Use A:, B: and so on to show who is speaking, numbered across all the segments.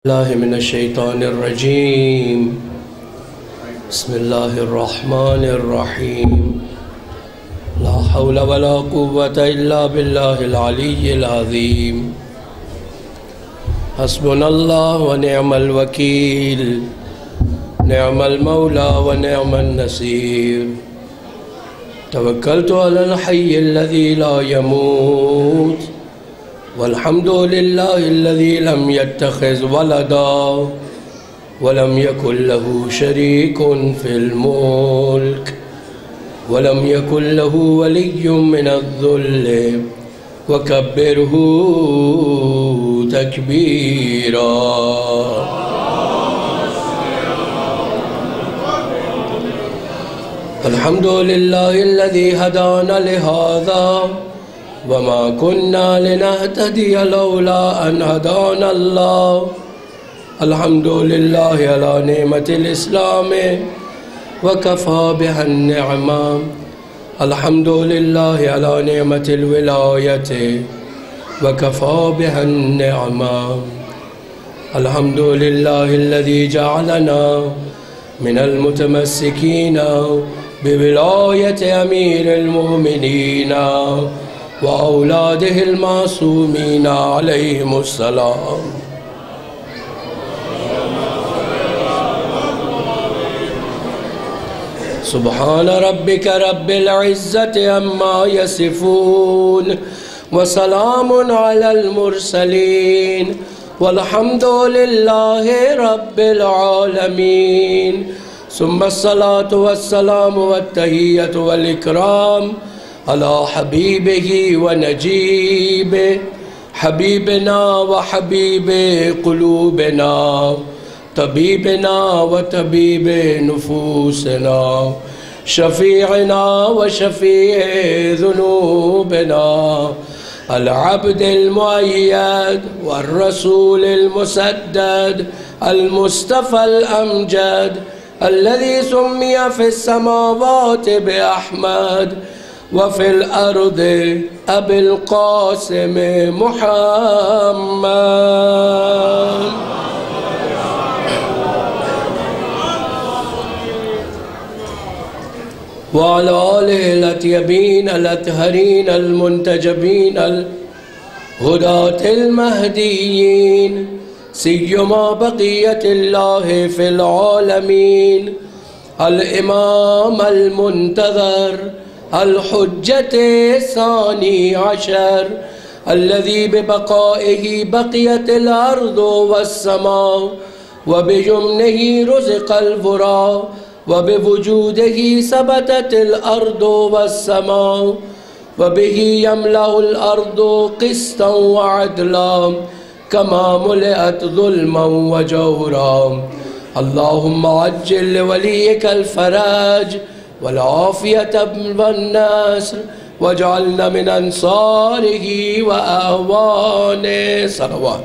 A: الله من الشيطان الرجيم. بسم الله الرحمن الرحيم. لا حول ولا قوة إلا بالله العلي العظيم. حسبنا الله ونعم الوكيل، نعم المولى ونعم النصير. توكلت على الحي الذي لا يموت، والحمد لله الذي لم يتخذ ولدا ولم يكن له شريك في الملك ولم يكن له ولي من الذل وكبره تكبيرا. الحمد لله الذي هدانا لهذا وما كنا لنهتدي لولا أن هدانا الله. الحمد لله على نعمة الإسلام وكفى بها النعمة. الحمد لله على نعمة الولاية وكفى بها النعمة. الحمد لله الذي جعلنا من المتمسكين بولاية أمير المؤمنين وأولاده المعصومين عليهم السلام. سبحان ربك رب العزة عما يصفون وسلام على المرسلين والحمد لله رب العالمين. ثم الصلاة والسلام والتحية والإكرام على حبيبه ونجيبه، حبيبنا وحبيب قلوبنا، طبيبنا وطبيب نفوسنا، شفيعنا وشفيع ذنوبنا، العبد المؤيد والرسول المسدد، المصطفى الأمجد الذي سمي في السماوات بأحمد وفي الأرض أبي القاسم محمد. وعلى آله الأطيبين الأطهرين المنتجبين الهداة المهديين، سيما بقية الله في العالمين، الإمام المنتظر الحجة الثاني عشر الذي ببقائه بقيت الأرض والسماء وبجمنه رزق الورى وبوجوده ثبتت الأرض والسماء وبه يملأ الأرض قسطا وعدلا كما ملئت ظلما وجورا. اللهم عجل لوليك الفرج والعافية والنصر واجعلنا من أنصاره وأعوانه. صلوات.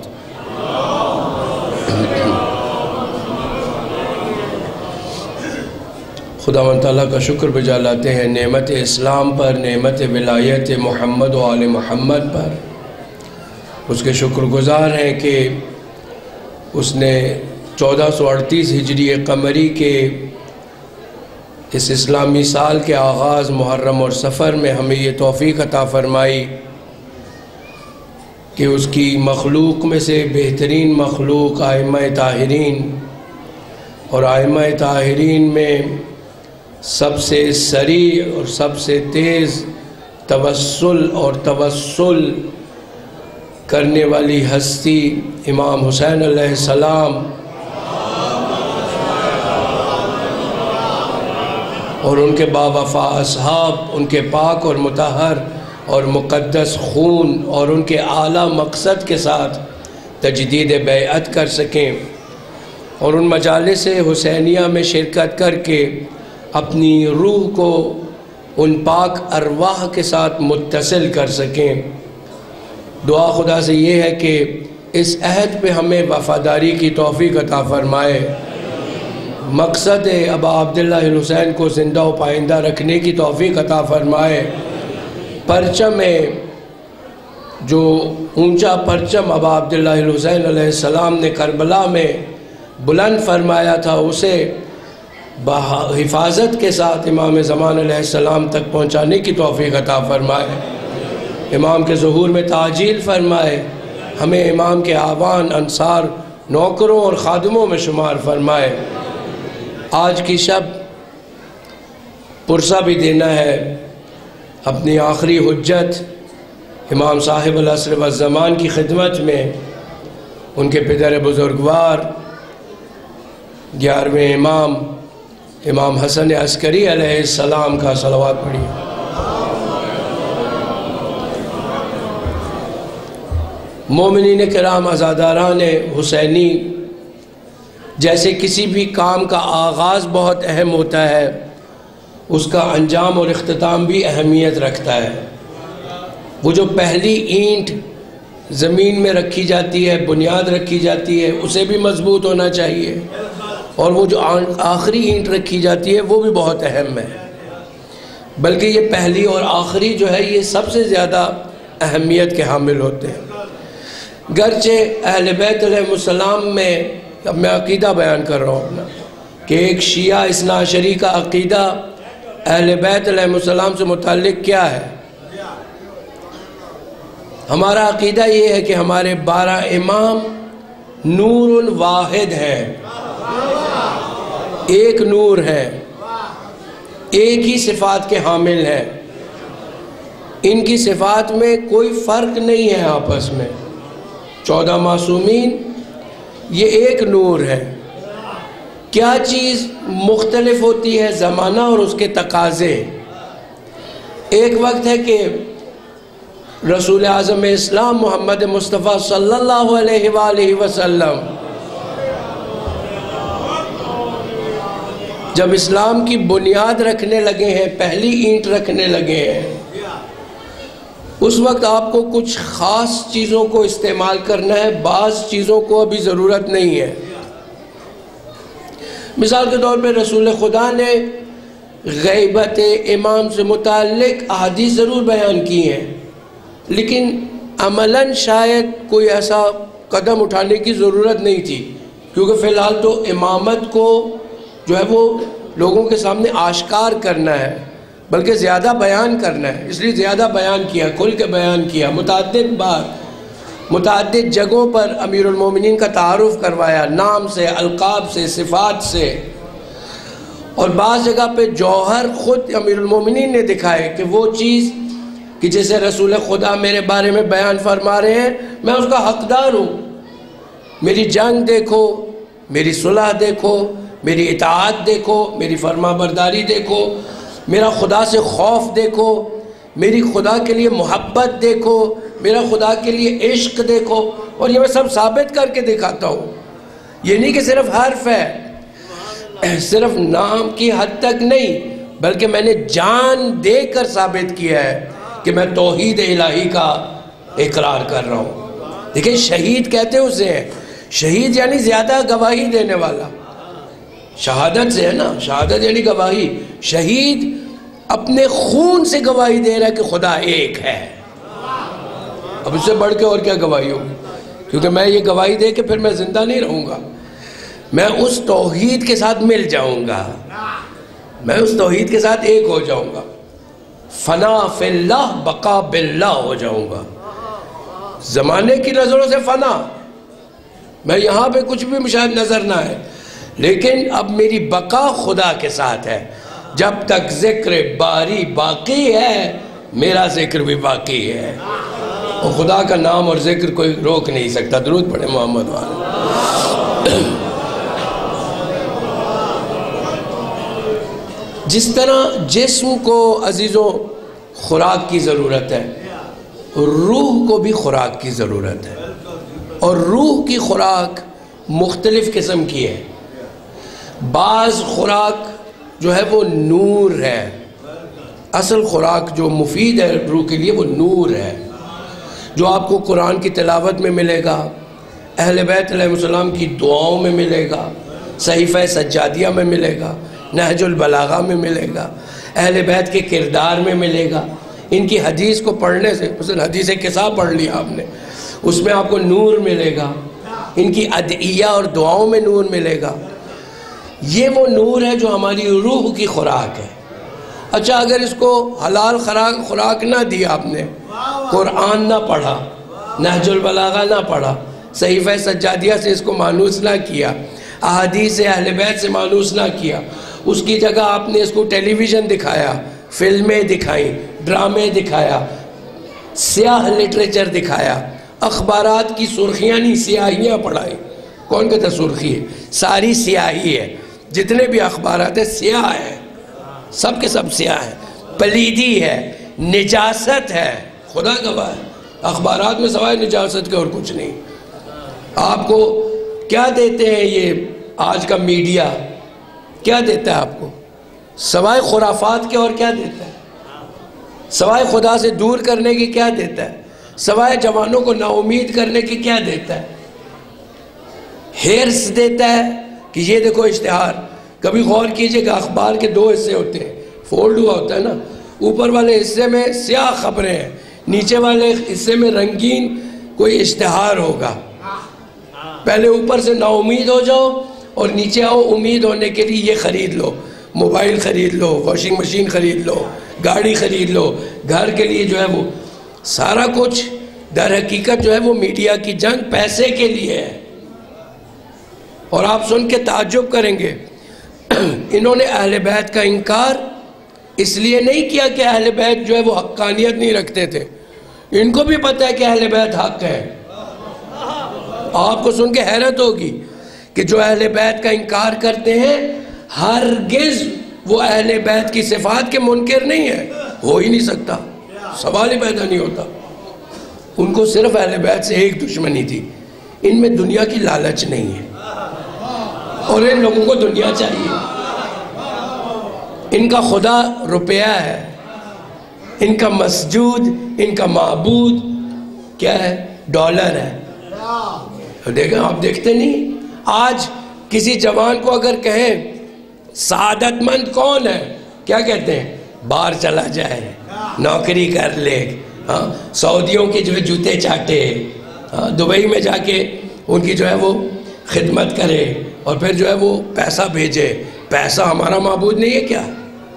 A: خداوند تعالیٰ کا شکر بجا لاتے ہیں نعمت اسلام پر، نعمت ولایت محمد و آل محمد پر. اس کے شکر گزار ہیں کہ اس نے 1438 ہجری قمری کے اس اسلامی سال کے آغاز محرم اور سفر میں ہمیں یہ توفیق عطا فرمائی کہ اس کی مخلوق میں سے بہترین مخلوق ائمہ طاہرین، اور ائمہ طاہرین میں سب سے سریع اور سب سے تیز توسل کرنے والی ہستی امام حسین علیہ السلام اور ان کے باوفا اصحاب، ان کے پاک اور مطہر اور مقدس خون اور ان کے اعلیٰ مقصد کے ساتھ تجدید بیعت کر سکیں اور ان مجالس حسینیہ میں شرکت کر کے اپنی روح کو ان پاک ارواح کے ساتھ متصل کر سکیں. دعا خدا سے یہ ہے کہ اس عہد پہ ہمیں وفاداری کی توفیق عطا فرمائے. مقصد ابا عبداللہ الحسین کو زندہ و پائندہ رکھنے کی توفیق عطا فرمائے. پرچم جو اونچا پرچم ابا عبداللہ الحسین علیہ السلام نے کربلا میں بلند فرمایا تھا، اسے حفاظت کے ساتھ امام زمان علیہ السلام تک پہنچانے کی توفیق عطا فرمائے، امام کے ظہور میں تعجیل فرمائے، ہمیں امام کے آوان، انصار، نوکروں اور خادموں میں شمار فرمائے۔ آج کی شب پرسہ بھی دینا ہے اپنی آخری حجت امام صاحب العصر والزمان کی خدمت میں، ان کے پدر بزرگوار 11ویں امام امام حسن عسکری علیہ السلام کا صلوات پڑھیے۔ مومنین کرام، عزاداران حسینی، جیسے کسی بھی کام کا آغاز بہت اہم ہوتا ہے، اس کا انجام اور اختتام بھی اہمیت رکھتا ہے۔ وہ جو پہلی اینٹ زمین میں رکھی جاتی ہے، بنیاد رکھی جاتی ہے، اسے بھی مضبوط ہونا چاہیے، اور وہ جو آخری اینٹ رکھی جاتی ہے وہ بھی بہت اہم ہے، بلکہ یہ پہلی اور آخری جو ہے یہ سب سے زیادہ اہمیت کے حامل ہوتے ہیں۔ گرچہ اہل بیت علیہ السلام میں، اب میں عقیدہ بیان کر رہا ہوں کہ ایک شیعہ اثنا عشری کا عقیدہ اہل بیت علیہ السلام سے متعلق کیا ہے؟ ہمارا عقیدہ یہ ہے کہ ہمارے 12 امام نور واحد ہیں، ایک نور ہے، ایک ہی صفات کے حامل ہیں، ان کی صفات میں کوئی فرق نہیں ہے آپس میں۔ 14 معصومین یہ ایک نور ہے۔ کیا چیز مختلف ہوتی ہے؟ زمانہ اور اس کے تقاضے۔ ایک وقت ہے کہ رسول اعظم اسلام محمد مصطفیٰ صلی اللہ علیہ وآلہ وسلم جب اسلام کی بنیاد رکھنے لگے ہیں، پہلی اینٹ رکھنے لگے ہیں، اس وقت آپ کو کچھ خاص چیزوں کو استعمال کرنا ہے، بعض چیزوں کو ابھی ضرورت نہیں ہے۔ مثال کے طور پہ رسول خدا نے غیبت امام سے متعلق احادیث ضرور بیان کی ہیں، لیکن عملاً شاید کوئی ایسا قدم اٹھانے کی ضرورت نہیں تھی، کیونکہ فی الحال تو امامت کو جو ہے وہ لوگوں کے سامنے آشکار کرنا ہے، بلکہ زیادہ بیان کرنا ہے، اس لیے زیادہ بیان کیا، کھل کے بیان کیا، متعدد بار متعدد جگہوں پر امیر المومنین کا تعارف کروایا، نام سے، القاب سے، صفات سے، اور بعض جگہ پہ جوہر خود امیر المومنین نے دکھائے کہ وہ چیز کہ جیسے رسول خدا میرے بارے میں بیان فرما رہے ہیں، میں اس کا حقدار ہوں۔ میری جنگ دیکھو، میری صلح دیکھو، میری اطاعت دیکھو، میری فرما برداری دیکھو، میرا خدا سے خوف دیکھو، میری خدا کے لیے محبت دیکھو، میرا خدا کے لیے عشق دیکھو، اور یہ میں سب ثابت کر کے دکھاتا ہوں۔ یہ نہیں کہ صرف حرف ہے، صرف نام کی حد تک نہیں، بلکہ میں نے جان دے کر ثابت کیا ہے کہ میں توحید الہی کا اقرار کر رہا ہوں۔ دیکھیں شہید کہتے اسے ہیں، شہید یعنی زیادہ گواہی دینے والا، شہادت سے ہے نا، شہادت یعنی گواہی۔ شہید اپنے خون سے گواہی دے رہا ہے کہ خدا ایک ہے۔ اب اس سے بڑھ کے اور کیا گواہی ہوگی؟ کیونکہ میں یہ گواہی دے کے پھر میں زندہ نہیں رہوں گا، میں اس توحید کے ساتھ مل جاؤں گا، میں اس توحید کے ساتھ ایک ہو جاؤں گا، فنا فی اللہ بقا باللہ ہو جاؤں گا۔ زمانے کی نظروں سے فنا، میں یہاں پہ کچھ بھی شاید نظر نہ ہے، لیکن اب میری بقا خدا کے ساتھ ہے۔ جب تک ذکر باری باقی ہے، میرا ذکر بھی باقی ہے، اور خدا کا نام اور ذکر کوئی روک نہیں سکتا۔ درود پڑھیں محمد والے۔ جس طرح جسم کو عزیزوں خوراک کی ضرورت ہے، روح کو بھی خوراک کی ضرورت ہے، اور روح کی خوراک مختلف قسم کی ہے۔ بعض خوراک جو ہے وہ نور ہے، اصل خوراک جو مفید ہے روح کے لیے وہ نور ہے، جو آپ کو قرآن کی تلاوت میں ملے گا، اہل بیت علیہ السلام کی دعاؤں میں ملے گا، صحیفہ سجادیہ میں ملے گا، نہج البلاغہ میں ملے گا، اہل بیت کے کردار میں ملے گا، ان کی حدیث کو پڑھنے سے، مثلا حدیث کسا پڑھ لیا آپ نے، اس میں آپ کو نور ملے گا، ان کی ادعیہ اور دعاؤں میں نور ملے گا. یہ وہ نور ہے جو ہماری روح کی خوراک ہے. اچھا اگر اس کو حلال خوراک نہ دی آپ نے، قرآن نہ پڑھا، نہج البلاغہ نہ پڑھا، صحیفہ سجادیہ سے اس کو مانوس نہ کیا، احادیث اہل بیت سے مانوس نہ کیا، اس کی جگہ آپ نے اس کو ٹیلی ویژن دکھایا، فلمیں دکھائیں، ڈرامے دکھایا، سیاہ لٹریچر دکھایا، اخبارات کی سرخیاں نہیں سیاہیاں پڑھائیں. کون کہتا سرخی ہے؟ ساری سیاہی ہے. جتنے بھی اخبارات ہیں سیاہ ہیں، سب کے سب سیاہ ہیں. پلیدی ہے، نجاست ہے، خدا گواہ ہے. اخبارات میں سوائے نجاست کے اور کچھ نہیں. آپ کو کیا دیتے ہیں یہ آج کا میڈیا؟ کیا دیتا ہے آپ کو سوائے خرافات کے؟ اور کیا دیتا ہے سوائے خدا سے دور کرنے کی؟ کیا دیتا ہے سوائے جوانوں کو نا امید کرنے کی؟ کیا دیتا ہے؟ ہیرس دیتا ہے کہ یہ دیکھو اشتہار. کبھی غور کیجئے کہ اخبار کے 2 حصے ہوتے ہیں، فولڈ ہوا ہوتا ہے نا، اوپر والے حصے میں سیاہ خبریں ہیں، نیچے والے حصے میں رنگین کوئی اشتہار ہوگا. پہلے اوپر سے نا امید ہو جاؤ اور نیچے آؤ امید ہونے کے لیے. یہ خرید لو، موبائل خرید لو، واشنگ مشین خرید لو، گاڑی خرید لو، گھر کے لیے جو ہے وہ سارا کچھ. در حقیقت جو ہے وہ میڈیا کی جنگ پیسے کے لیے ہے. اور آپ سن کے تعجب کریں گے، انہوں نے اہل بیت کا انکار اس لیے نہیں کیا کہ اہل بیت جو ہے وہ حقانیت نہیں رکھتے تھے. ان کو بھی پتہ ہے کہ اہل بیت حق ہے. آپ کو سن کے حیرت ہوگی کہ جو اہل بیت کا انکار کرتے ہیں ہرگز وہ اہل بیت کی صفات کے منکر نہیں ہے. ہو ہی نہیں سکتا، سوال ہی پیدا نہیں ہوتا. ان کو صرف اہل بیت سے ایک دشمنی تھی، ان میں دنیا کی لالچ نہیں ہے اور ان لوگوں کو دنیا چاہیے. ان کا خدا روپیہ ہے، ان کا مسجود، ان کا معبود کیا ہے؟ ڈالر ہے. دیکھیں آپ دیکھتے نہیں، آج کسی جوان کو اگر کہیں سعادت مند کون ہے، کیا کہتے ہیں؟ باہر چلا جائے، نوکری کر لے، سعودیوں کے جو ہے جوتے چاٹے، دبئی میں جا کے ان کی جو ہے وہ خدمت کرے اور پھر جو ہے وہ پیسہ بھیجے. پیسہ ہمارا معبود نہیں ہے کیا؟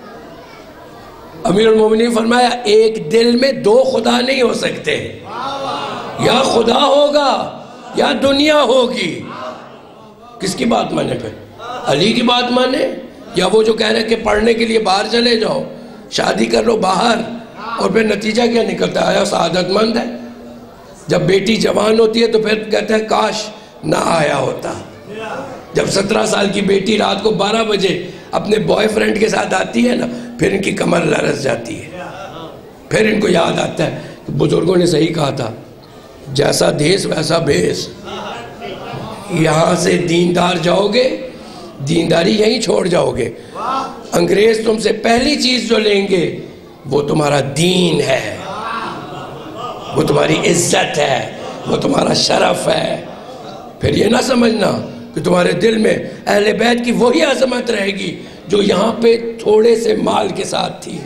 A: امیر المومنین فرمایا ایک دل میں 2 خدا نہیں ہو سکتے، یا خدا ہوگا یا دنیا ہوگی. کس کی بات مانے؟ پھر علی کی بات مانے یا وہ جو کہہ رہے کہ پڑھنے کے لیے باہر چلے جاؤ، شادی کر لو باہر، اور پھر نتیجہ کیا نکلتا ہے؟ آیا سعادت مند ہے؟ جب بیٹی جوان ہوتی ہے تو پھر کہتا ہے کاش نہ آیا ہوتا. جب 17 سال کی بیٹی رات کو 12 بجے اپنے بوائے فرینڈ کے ساتھ آتی ہے نا، پھر ان کی کمر لرز جاتی ہے. پھر ان کو یاد آتا ہے کہ بزرگوں نے صحیح کہا تھا، جیسا دیس ویسا بیس. یہاں سے دیندار جاؤ گے، دینداری یہیں چھوڑ جاؤ گے. انگریز تم سے پہلی چیز جو لیں گے وہ تمہارا دین ہے، وہ تمہاری عزت ہے، وہ تمہارا شرف ہے. پھر یہ نہ سمجھنا کہ تمہارے دل میں اہل بیت کی وہی عظمت رہے گی جو یہاں پہ تھوڑے سے مال کے ساتھ تھی.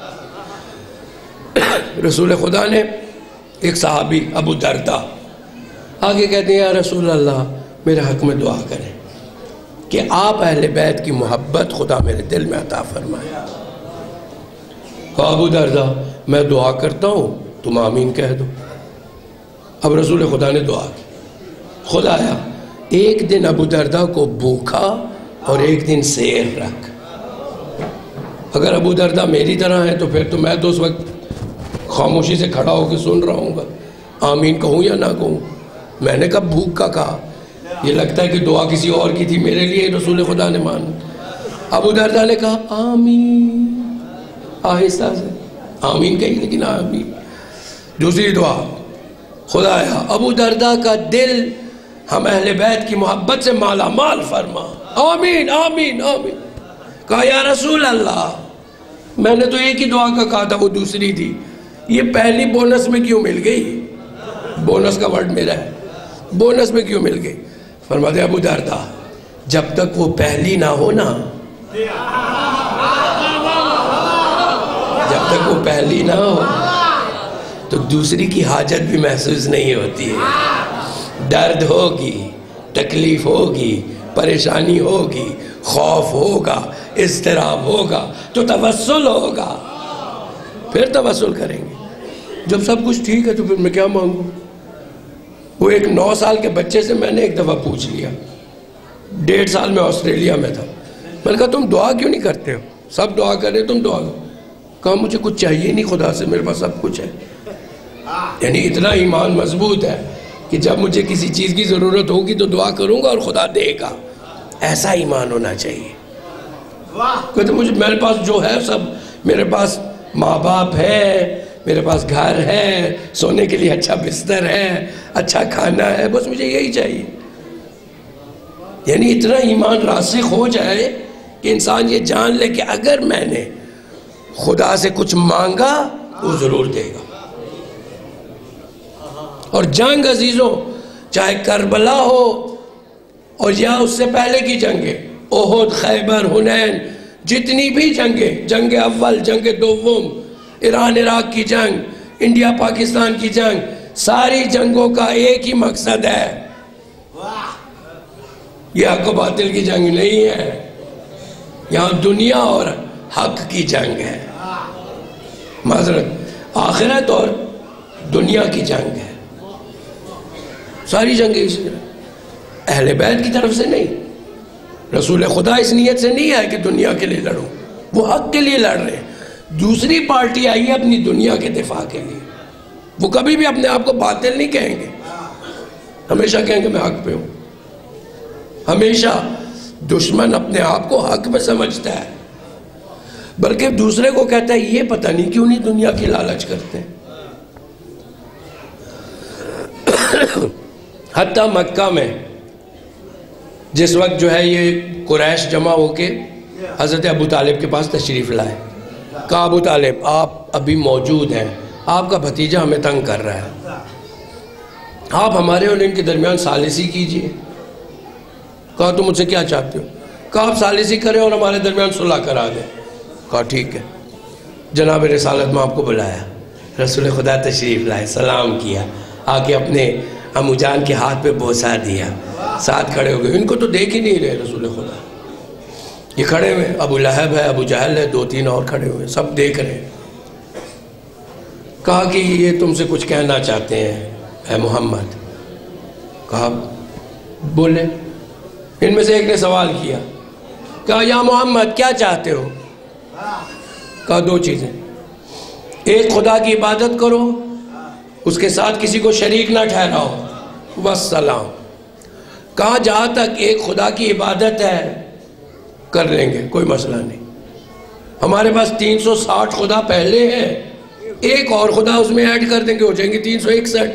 A: رسول خدا نے ایک صحابی ابو دردہ آگے کہتے ہیں یا رسول اللہ میرے حق میں دعا کریں کہ آپ اہل بیت کی محبت خدا میرے دل میں عطا فرمائے. کہا ابو دردہ میں دعا کرتا ہوں تم آمین کہہ دو. اب رسول خدا نے دعا کی. خدا آیا ایک دن ابو دردہ کو بھوکا اور ایک دن سیر رکھ. اگر ابو دردہ میری طرح ہے تو پھر تو میں تو اس وقت خاموشی سے کھڑا ہو کے سن رہا ہوں گا، آمین کہوں یا نہ کہوں. میں نے کب بھوک کا کہا؟ یہ لگتا ہے کہ دعا کسی اور کی تھی، میرے لیے رسول خدا نے مان. ابو دردہ نے کہا آمین، آہستہ سے آمین کہی لیکن آمین. دوسری دعا. خدا آیا ابو دردہ کا دل ہم اہل بیت کی محبت سے مالا مال فرما. آمین آمین آمین. کہا یا رسول اللہ میں نے تو ایک ہی دعا کا کہا تھا، وہ دوسری تھی، یہ پہلی بونس میں کیوں مل گئی؟ بونس کا ورڈ میرا ہے، بونس میں کیوں مل گئی؟ فرماتے ابو دردہ جب تک وہ پہلی نہ ہو نا، جب تک وہ پہلی نہ ہو تو دوسری کی حاجت بھی محسوس نہیں ہوتی ہے۔ درد ہوگی، تکلیف ہوگی، پریشانی ہوگی، خوف ہوگا، اضطراب ہوگا تو توسل ہوگا، پھر توسل کریں گے۔ جب سب کچھ ٹھیک ہے تو پھر میں کیا مانگوں؟ وہ ایک 9 سال کے بچے سے میں نے ایک دفعہ پوچھ لیا، 1.5 سال میں آسٹریلیا میں تھا، میں نے کہا تم دعا کیوں نہیں کرتے ہو؟ سب دعا کر رہے تم دعا کرو۔ کہا مجھے کچھ چاہیے نہیں خدا سے، میرے پاس سب کچھ ہے۔ یعنی اتنا ایمان مضبوط ہے کہ جب مجھے کسی چیز کی ضرورت ہوگی تو دعا کروں گا اور خدا دے گا۔ ایسا ایمان ہونا چاہیے۔ کہتے مجھے میرے پاس جو ہے سب، میرے پاس ماں باپ ہے، میرے پاس گھر ہے، سونے کے لیے اچھا بستر ہے، اچھا کھانا ہے، بس مجھے یہی چاہیے۔ یعنی اتنا ایمان راسخ ہو جائے کہ انسان یہ جان لے کہ اگر میں نے خدا سے کچھ مانگا وہ ضرور دے گا۔ اور جنگ عزیزوں، چاہے کربلا ہو اور یا اس سے پہلے کی جنگیں، احد، خیبر، حنین، جتنی بھی جنگیں، جنگ اول، جنگ دوم، ایران عراق کی جنگ، انڈیا پاکستان کی جنگ، ساری جنگوں کا ایک ہی مقصد ہے۔ یہ حق و باطل کی جنگ نہیں ہے، یہاں دنیا اور حق کی جنگ ہے، معذرت آخرت اور دنیا کی جنگ ہے۔ ساری جنگیں اسی طرح، اہل بیت کی طرف سے نہیں، رسول خدا اس نیت سے نہیں ہے کہ دنیا کے لیے لڑوں، وہ حق کے لیے لڑ رہے ہیں۔ دوسری پارٹی آئی ہے اپنی دنیا کے دفاع کے لیے، وہ کبھی بھی اپنے آپ کو باطل نہیں کہیں گے، ہمیشہ کہیں گے میں حق پہ ہوں۔ ہمیشہ دشمن اپنے آپ کو حق میں سمجھتا ہے، بلکہ دوسرے کو کہتا ہے یہ پتہ نہیں کیوں نہیں دنیا کی لالچ کرتے۔ حتیٰ مکہ میں جس وقت جو ہے یہ قریش جمع ہو کے حضرت ابو طالب کے پاس تشریف لائے، کہا ابو طالب آپ ابھی موجود ہیں، آپ کا بھتیجہ ہمیں تنگ کر رہا ہے، آپ ہمارے اور ان کے درمیان ثالثی کیجئے۔ کہا تم مجھ سے کیا چاہتے ہو؟ کہا آپ ثالثی کریں اور ہمارے درمیان صلح کرا دیں۔ کہا ٹھیک ہے۔ جناب رسالت میں آپ کو بلایا، رسول خدا تشریف لائے، سلام کیا، آ کے اپنے امو جان کے ہاتھ پہ بوسہ دیا، ساتھ کھڑے ہو گئے۔ ان کو تو دیکھ ہی نہیں رہے رسول خدا، یہ کھڑے ہوئے، ابو لہب ہے، ابو جہل ہے، 2-3 اور کھڑے ہوئے، سب دیکھ رہے ہیں۔ کہا کہ یہ تم سے کچھ کہنا چاہتے ہیں اے محمد۔ کہا بولے۔ ان میں سے ایک نے سوال کیا، کہا یا محمد کیا چاہتے ہو؟ کہا 2 چیزیں، ایک خدا کی عبادت کرو، اس کے ساتھ کسی کو شریک نہ ٹھہراؤ، والسلام۔ کہا جہاں تک ایک خدا کی عبادت ہے کر لیں گے، کوئی مسئلہ نہیں، ہمارے پاس 360 خدا پہلے ہیں، ایک اور خدا اس میں ایڈ کر دیں گے، ہو جائیں گے 361۔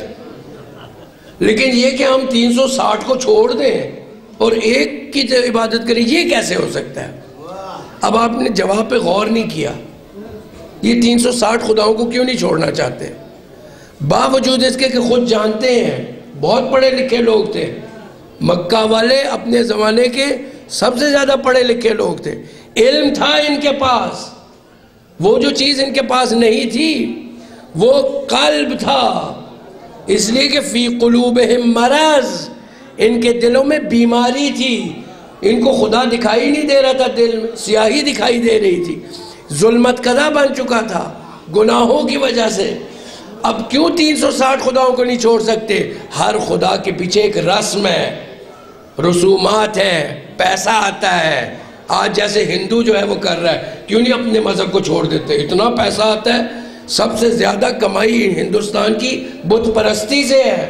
A: لیکن یہ کہ ہم 360 کو چھوڑ دیں اور ایک کی عبادت کریں، یہ کیسے ہو سکتا ہے؟ اب آپ نے جواب پہ غور نہیں کیا، یہ 360 خداؤں کو کیوں نہیں چھوڑنا چاہتے؟ باوجود اس کے کہ خود جانتے ہیں، بہت پڑھے لکھے لوگ تھے، مکہ والے اپنے زمانے کے سب سے زیادہ پڑھے لکھے لوگ تھے، علم تھا ان کے پاس، وہ جو چیز ان کے پاس نہیں تھی وہ قلب تھا، اس لیے کہ فی قلوبہم مرض، ان کے دلوں میں بیماری تھی، ان کو خدا دکھائی نہیں دے رہا تھا، دل میں سیاہی دکھائی دے رہی تھی، ظلمت قضا بن چکا تھا گناہوں کی وجہ سے۔ اب کیوں 360 خداؤں کو نہیں چھوڑ سکتے؟ ہر خدا کے پیچھے ایک رسم ہے، رسومات ہے، پیسہ آتا ہے۔ آج جیسے ہندو جو ہے وہ کر رہا ہے، کیوں نہیں اپنے مذہب کو چھوڑ دیتے؟ اتنا پیسہ آتا ہے، سب سے زیادہ کمائی ہندوستان کی بت پرستی سے ہے،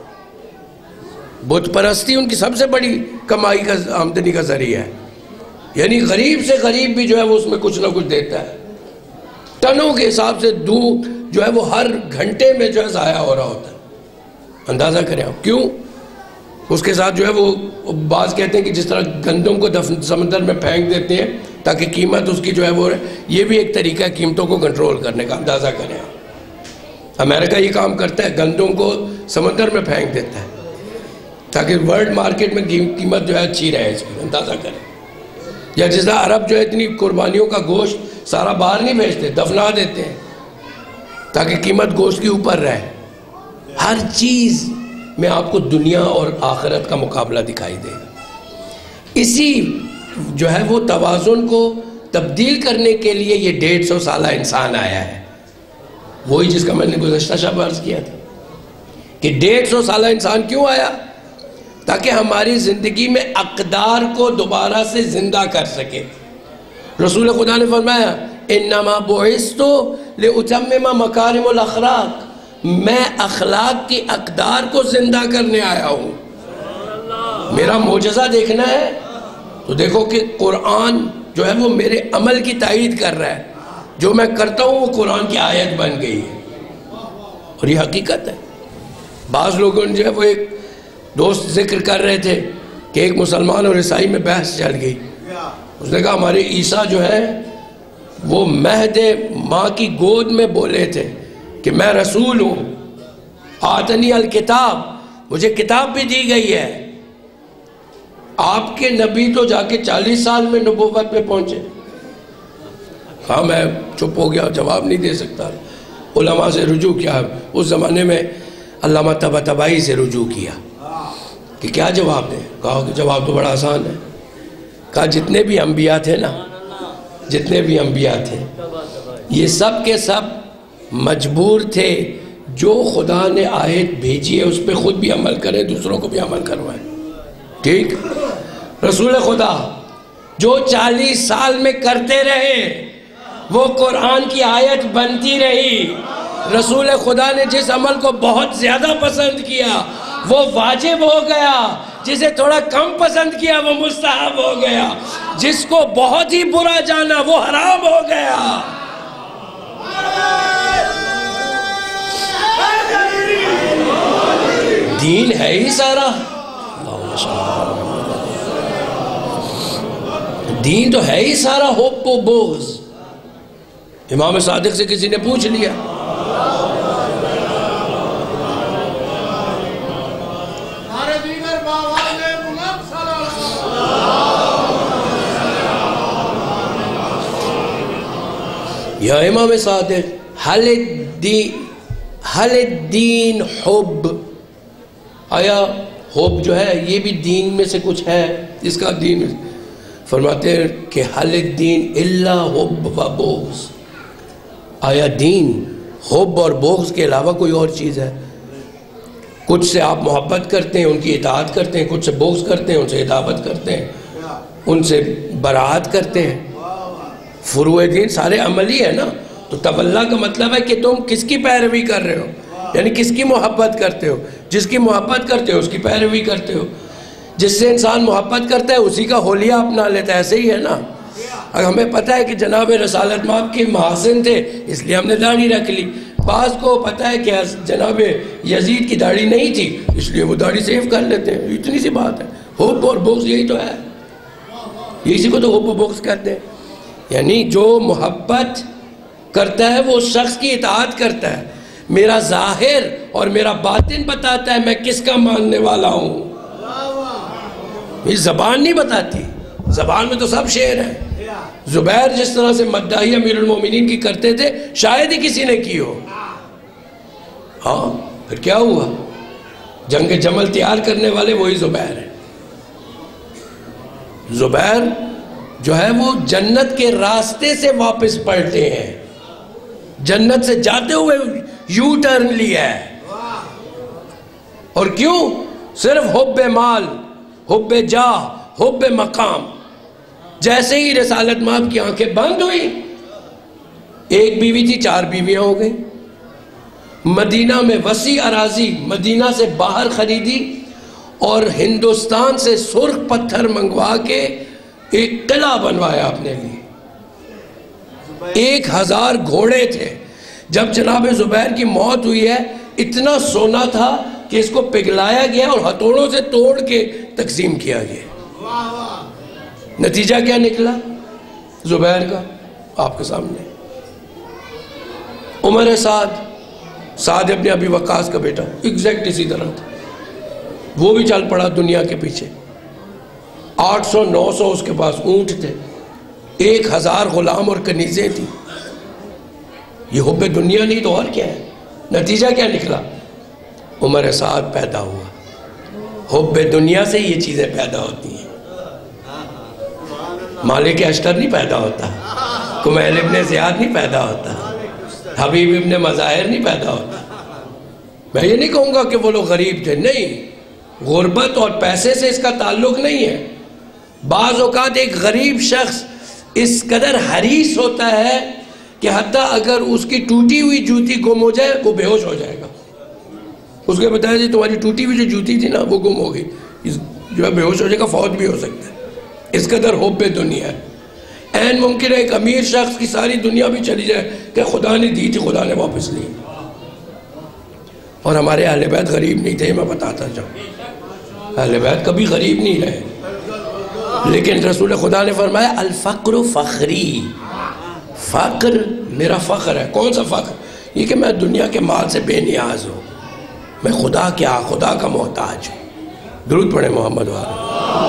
A: بت پرستی ان کی سب سے بڑی کمائی کا آمدنی کا ذریعہ ہے۔ یعنی غریب سے غریب بھی جو ہے وہ اس میں کچھ نہ کچھ دیتا ہے، ٹنوں کے حساب سے دودھ جو ہے وہ ہر گھنٹے میں جو ہے ضائع ہو رہا ہوتا ہے۔ اندازہ کریں آپ کیوں؟ اس کے ساتھ جو ہے وہ بعض کہتے ہیں کہ جس طرح گندم کو سمندر میں پھینک دیتے ہیں تاکہ قیمت اس کی جو ہے وہ یہ بھی ایک طریقہ ہے قیمتوں کو کنٹرول کرنے کا۔ اندازہ کریں آپ، امریکہ یہ کام کرتا ہے، گندم کو سمندر میں پھینک دیتا ہے تاکہ ورلڈ مارکیٹ میں قیمت جو ہے اچھی رہے اس کی۔ اندازہ کریں۔ یا جس طرح عرب جو ہے اتنی قربانیوں کا گوشت سارا باہر نہیں بھیجتے، دفنا دیتے ہیں تاکہ قیمت گوشت کے اوپر رہے. ہر چیز میں آپ کو دنیا اور آخرت کا مقابلہ دکھائی دے گا. اسی جو ہے وہ توازن کو تبدیل کرنے کے لیے یہ 150 سالہ انسان آیا ہے. وہی جس کا میں نے گزشتہ شب عرض کیا تھا کہ 150 سالہ انسان کیوں آیا؟ تاکہ ہماری زندگی میں اقدار کو دوبارہ سے زندہ کر سکے. رسول خدا نے فرمایا انما بعثت لاتمم مکارم الاخلاق، میں اخلاق کی اقدار کو زندہ کرنے آیا ہوں. میرا معجزہ دیکھنا ہے تو دیکھو کہ قرآن جو ہے وہ میرے عمل کی تائید کر رہا ہے. جو میں کرتا ہوں وہ قرآن کی آیت بن گئی ہے اور یہ حقیقت ہے. بعض لوگوں نے جو ہے وہ ایک دوست ذکر کر رہے تھے کہ ایک مسلمان اور عیسائی میں بحث چل گئی. اس نے کہا ہمارے عیسیٰ جو ہے وہ مہد ماں کی گود میں بولے تھے کہ میں رسول ہوں، آتنی الکتاب، مجھے کتاب بھی دی گئی ہے. آپ کے نبی تو جا کے 40 سال میں نبوت پہ پہنچے. کہا میں چپ ہو گیا، جواب نہیں دے سکتا. علماء سے رجوع کیا. اس زمانے میں علامہ طباطبائی سے رجوع کیا کہ کیا جواب دیں. کہا کہ جواب تو بڑا آسان ہے. کہا جتنے بھی انبیاء تھے نا، جتنے بھی انبیاء تھے یہ سب کے سب مجبور تھے جو خدا نے آیت بھیجی ہے اس پہ خود بھی عمل کریں، دوسروں کو بھی عمل کروائیں. ٹھیک؟ رسول خدا جو 40 سال میں کرتے رہے وہ قرآن کی آیت بنتی رہی. رسول خدا نے جس عمل کو بہت زیادہ پسند کیا وہ واجب ہو گیا، جسے تھوڑا کم پسند کیا وہ مستحب ہو گیا، جس کو بہت ہی برا جانا وہ حرام ہو گیا. دین ہے ہی سارا، دین تو ہے ہی سارا حب و بغض. امام صادق سے کسی نے پوچھ لیا یا امام صادق حل الدین حب، آیا حب جو ہے یہ بھی دین میں سے کچھ ہے؟ اس کا دین فرماتے ہیں کہ حل الدین الا حب و بغض. آیا دین حب اور بغض کے علاوہ کوئی اور چیز ہے؟ کچھ سے آپ محبت کرتے ہیں، ان کی اطاعت کرتے ہیں، کچھ سے بغض کرتے ہیں، ان سے عداوت کرتے ہیں، ان سے براءت کرتے ہیں. فروع دین سارے عملی ہے نا. تو تولا کا مطلب ہے کہ تم کس کی پیروی کر رہے ہو، یعنی کس کی محبت کرتے ہو. جس کی محبت کرتے ہو اس کی پیروی کرتے ہو. جس سے انسان محبت کرتا ہے اسی کا حلیہ اپنا لیتا ہے. ایسے ہی ہے نا. اگر ہمیں پتہ ہے کہ جناب رسالت مآب کے محاسن تھے اس لیے ہم نے داڑھی رکھ لی. بعض کو پتہ ہے کہ جناب یزید کی داڑھی نہیں تھی اس لیے وہ داڑھی سیو کر لیتے ہیں. اتنی سی بات ہے. حب اور بغض یہی تو ہے، اسی کو تو حب و بغض کہتے ہیں. یعنی جو محبت کرتا ہے وہ شخص کی اطاعت کرتا ہے. میرا ظاہر اور میرا باطن بتاتا ہے میں کس کا ماننے والا ہوں. یہ زبان نہیں بتاتی. زبان میں تو سب شعر ہیں. زبیر جس طرح سے مداحی امیر المومنین کی کرتے تھے شاید ہی کسی نے کی ہو. ہاں پھر کیا ہوا؟ جنگ جمل تیار کرنے والے وہی زبیر ہیں. زبیر جو ہے وہ جنت کے راستے سے واپس پلٹے ہیں. جنت سے جاتے ہوئے یو ٹرن لیا ہے. اور کیوں؟ صرف حب مال، حب جاہ، حب مقام. جیسے ہی رسالت مآب کی آنکھیں بند ہوئی، ایک بیوی تھی 4 بیویاں ہو گئیں. مدینہ میں وسیع اراضی مدینہ سے باہر خریدی اور ہندوستان سے سرخ پتھر منگوا کے ایک قلعہ بنوایا اپنے لیے. 1000 گھوڑے تھے. جب جناب زبیر کی موت ہوئی ہے اتنا سونا تھا کہ اس کو پگھلایا گیا اور ہتھوڑوں سے توڑ کے تقسیم کیا گیا. نتیجہ کیا نکلا زبیر کا؟ آپ کے سامنے. عمر سعد ابن ابی وقاص کا بیٹا ایگزیکٹ اسی طرح تھا. وہ بھی چل پڑا دنیا کے پیچھے. 800-900 اس کے پاس اونٹ تھے، 1000 غلام اور کنیزیں تھیں. یہ حب دنیا نہیں تو اور کیا ہے؟ نتیجہ کیا نکلا؟ عمر سعد پیدا ہوا۔ حب دنیا سے یہ چیزیں پیدا ہوتی ہیں۔ مالک اشتر نہیں پیدا ہوتا، کمیل ابن زیاد نہیں پیدا ہوتا، حبیب ابن مظاہر نہیں پیدا ہوتا۔ میں یہ نہیں کہوں گا کہ وہ لوگ غریب تھے، نہیں، غربت اور پیسے سے اس کا تعلق نہیں ہے۔ بعض اوقات ایک غریب شخص اس قدر حریص ہوتا ہے کہ حتیٰ اگر اس کی ٹوٹی ہوئی جوتی گم ہو جائے وہ بے ہوش ہو جائے گا۔ اس کے بتایا جی تمہاری ٹوٹی ہوئی جو جوتی تھی نا وہ گم ہو گئی، جو ہے بے ہوش ہو جائے گا، فوت بھی ہو سکتا ہے۔ اس قدر حب دنیا ہے۔ عین ممکن ہے ایک امیر شخص کی ساری دنیا بھی چلی جائے کہ خدا نے دی تھی، خدا نے واپس لی۔ اور ہمارے اہل بیت غریب نہیں تھے، میں بتاتا جاؤں، اہل بیت کبھی غریب نہیں رہے، لیکن رسول خدا نے فرمایا الفقر فخری، فقر میرا فخر ہے۔ کون سا فخر؟ یہ کہ میں دنیا کے مال سے بے نیاز ہوں، میں خدا کا محتاج ہوں۔ درود پڑھیں محمد والے۔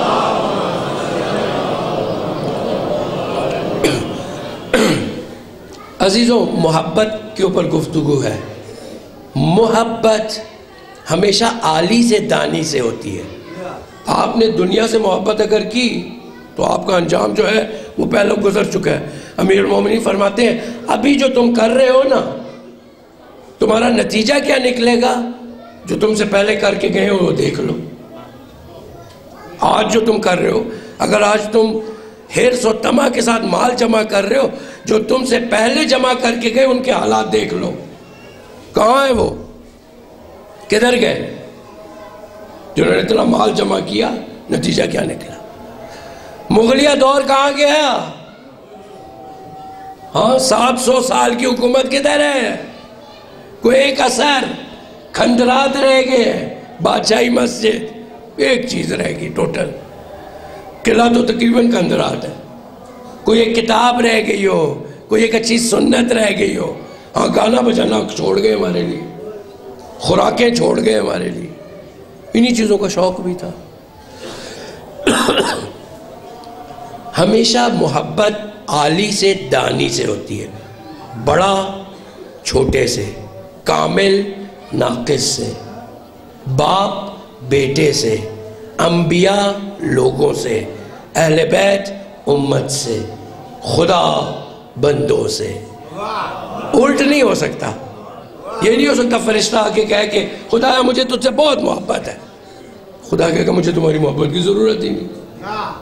A: عزیزوں، محبت کے اوپر گفتگو ہے۔ محبت ہمیشہ عالی سے دانی سے ہوتی ہے۔ آپ نے دنیا سے محبت اگر کی تو آپ کا انجام جو ہے وہ پہلے گزر چکا ہے۔ امیر المومنین فرماتے ہیں ابھی جو تم کر رہے ہو نا، تمہارا نتیجہ کیا نکلے گا جو تم سے پہلے کر کے گئے ہو وہ دیکھ لو۔ آج جو تم کر رہے ہو، اگر آج تم حرص و طمع کے ساتھ مال جمع کر رہے ہو، جو تم سے پہلے جمع کر کے گئے ان کے حالات دیکھ لو، کہاں ہیں وہ؟ کدھر گئے؟ جنہوں نے اتنا مال جمع کیا، نتیجہ کیا نکلا؟ مغلیہ دور کہاں گیا؟ ہاں 700 سال کی حکومت کدھر ہے؟ کوئی ایک اثر، کھنڈرات رہ گئے ہیں، بادشاہی مسجد ایک چیز رہ گئی ٹوٹل، قلعہ تو تقریباً کھنڈرات ہے۔ کوئی ایک کتاب رہ گئی ہو، کوئی ایک اچھی سنت رہ گئی ہو، ہاں گانا بجانا چھوڑ گئے ہمارے لیے، خوراکیں چھوڑ گئے ہمارے لیے، انہی چیزوں کا شوق بھی تھا۔ ہمیشہ محبت عالی سے دانی سے ہوتی ہے، بڑا چھوٹے سے، کامل ناقص سے، باپ بیٹے سے، انبیاء لوگوں سے، اہل بیت امت سے، خدا بندوں سے۔ الٹ نہیں ہو سکتا، یہ نہیں ہو سکتا فرشتہ آکے کہے کہ خدایا مجھے تجھ سے بہت محبت ہے، خدا کہے کہ مجھے تمہاری محبت کی ضرورت ہی نہیں۔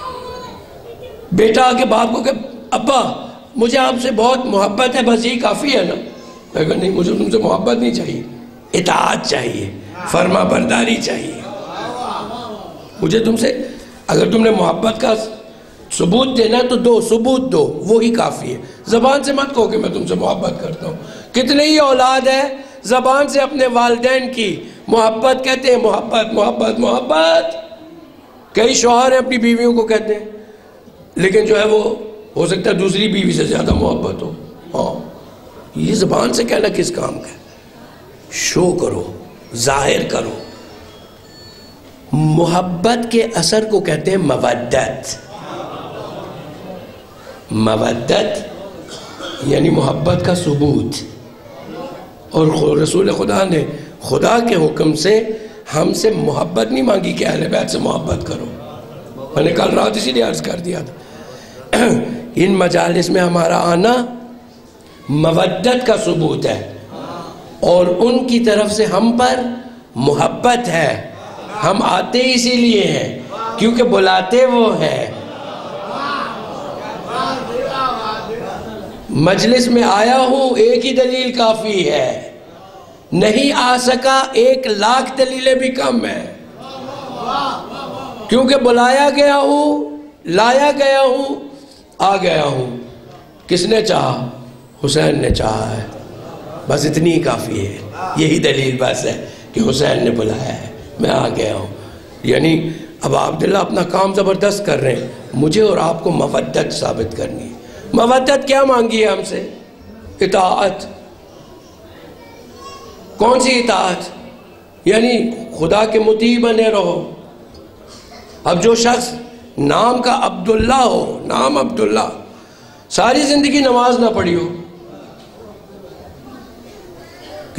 A: بیٹا آکے باپ کو کہ ابا مجھے آپ سے بہت محبت ہے، بس یہی کافی ہے نا؟ کہے نہیں، مجھے تم سے محبت نہیں چاہیے، اطاعت چاہیے، فرما برداری چاہیے۔ مجھے تم سے اگر تم نے محبت کا ثبوت دینا تو دو، ثبوت دو، وہی کافی ہے۔ زبان سے مت کہو کہ میں تم سے محبت کرتا ہوں۔ کتنی ہی اولاد ہے زبان سے اپنے والدین کی محبت کہتے ہیں، محبت محبت محبت۔ کئی شوہر اپنی بیویوں کو کہتے ہیں، لیکن جو ہے وہ ہو سکتا ہے دوسری بیوی سے زیادہ محبت ہو۔ ہاں، یہ زبان سے کہنا کس کام کا ہے؟ شو کرو، ظاہر کرو۔ محبت کے اثر کو کہتے ہیں مودت۔ مودت یعنی محبت کا ثبوت۔ اور رسول خدا نے خدا کے حکم سے ہم سے محبت نہیں مانگی کہ اہل بیت سے محبت کرو۔ میں نے کل رات اسی لیے عرض کر دیا تھا، ان مجالس میں ہمارا آنا مودت کا ثبوت ہے، اور ان کی طرف سے ہم پر محبت ہے۔ ہم آتے اسی لیے ہیں کیونکہ بلاتے وہ ہیں۔ مجلس میں آیا ہوں ایک ہی دلیل کافی ہے، نہیں آ سکا 1,00,000 دلیلیں بھی کم ہیں، کیونکہ بلایا گیا ہوں، لایا گیا ہوں، آ گیا ہوں۔ کس نے چاہا؟ حسین نے چاہا ہے، بس اتنی ہی کافی ہے، یہی دلیل بس ہے کہ حسین نے بلایا ہے، میں آ گیا ہوں۔ یعنی اب عبداللہ اپنا کام زبردست کر رہے ہیں، مجھے اور آپ کو مودت ثابت کرنی ہے۔ مودت کیا مانگی ہے ہم سے؟ اطاعت۔ کون سی اطاعت؟ یعنی خدا کے مطیع بنے رہو۔ اب جو شخص نام کا عبداللہ ہو، نام عبداللہ، ساری زندگی نماز نہ پڑھی ہو،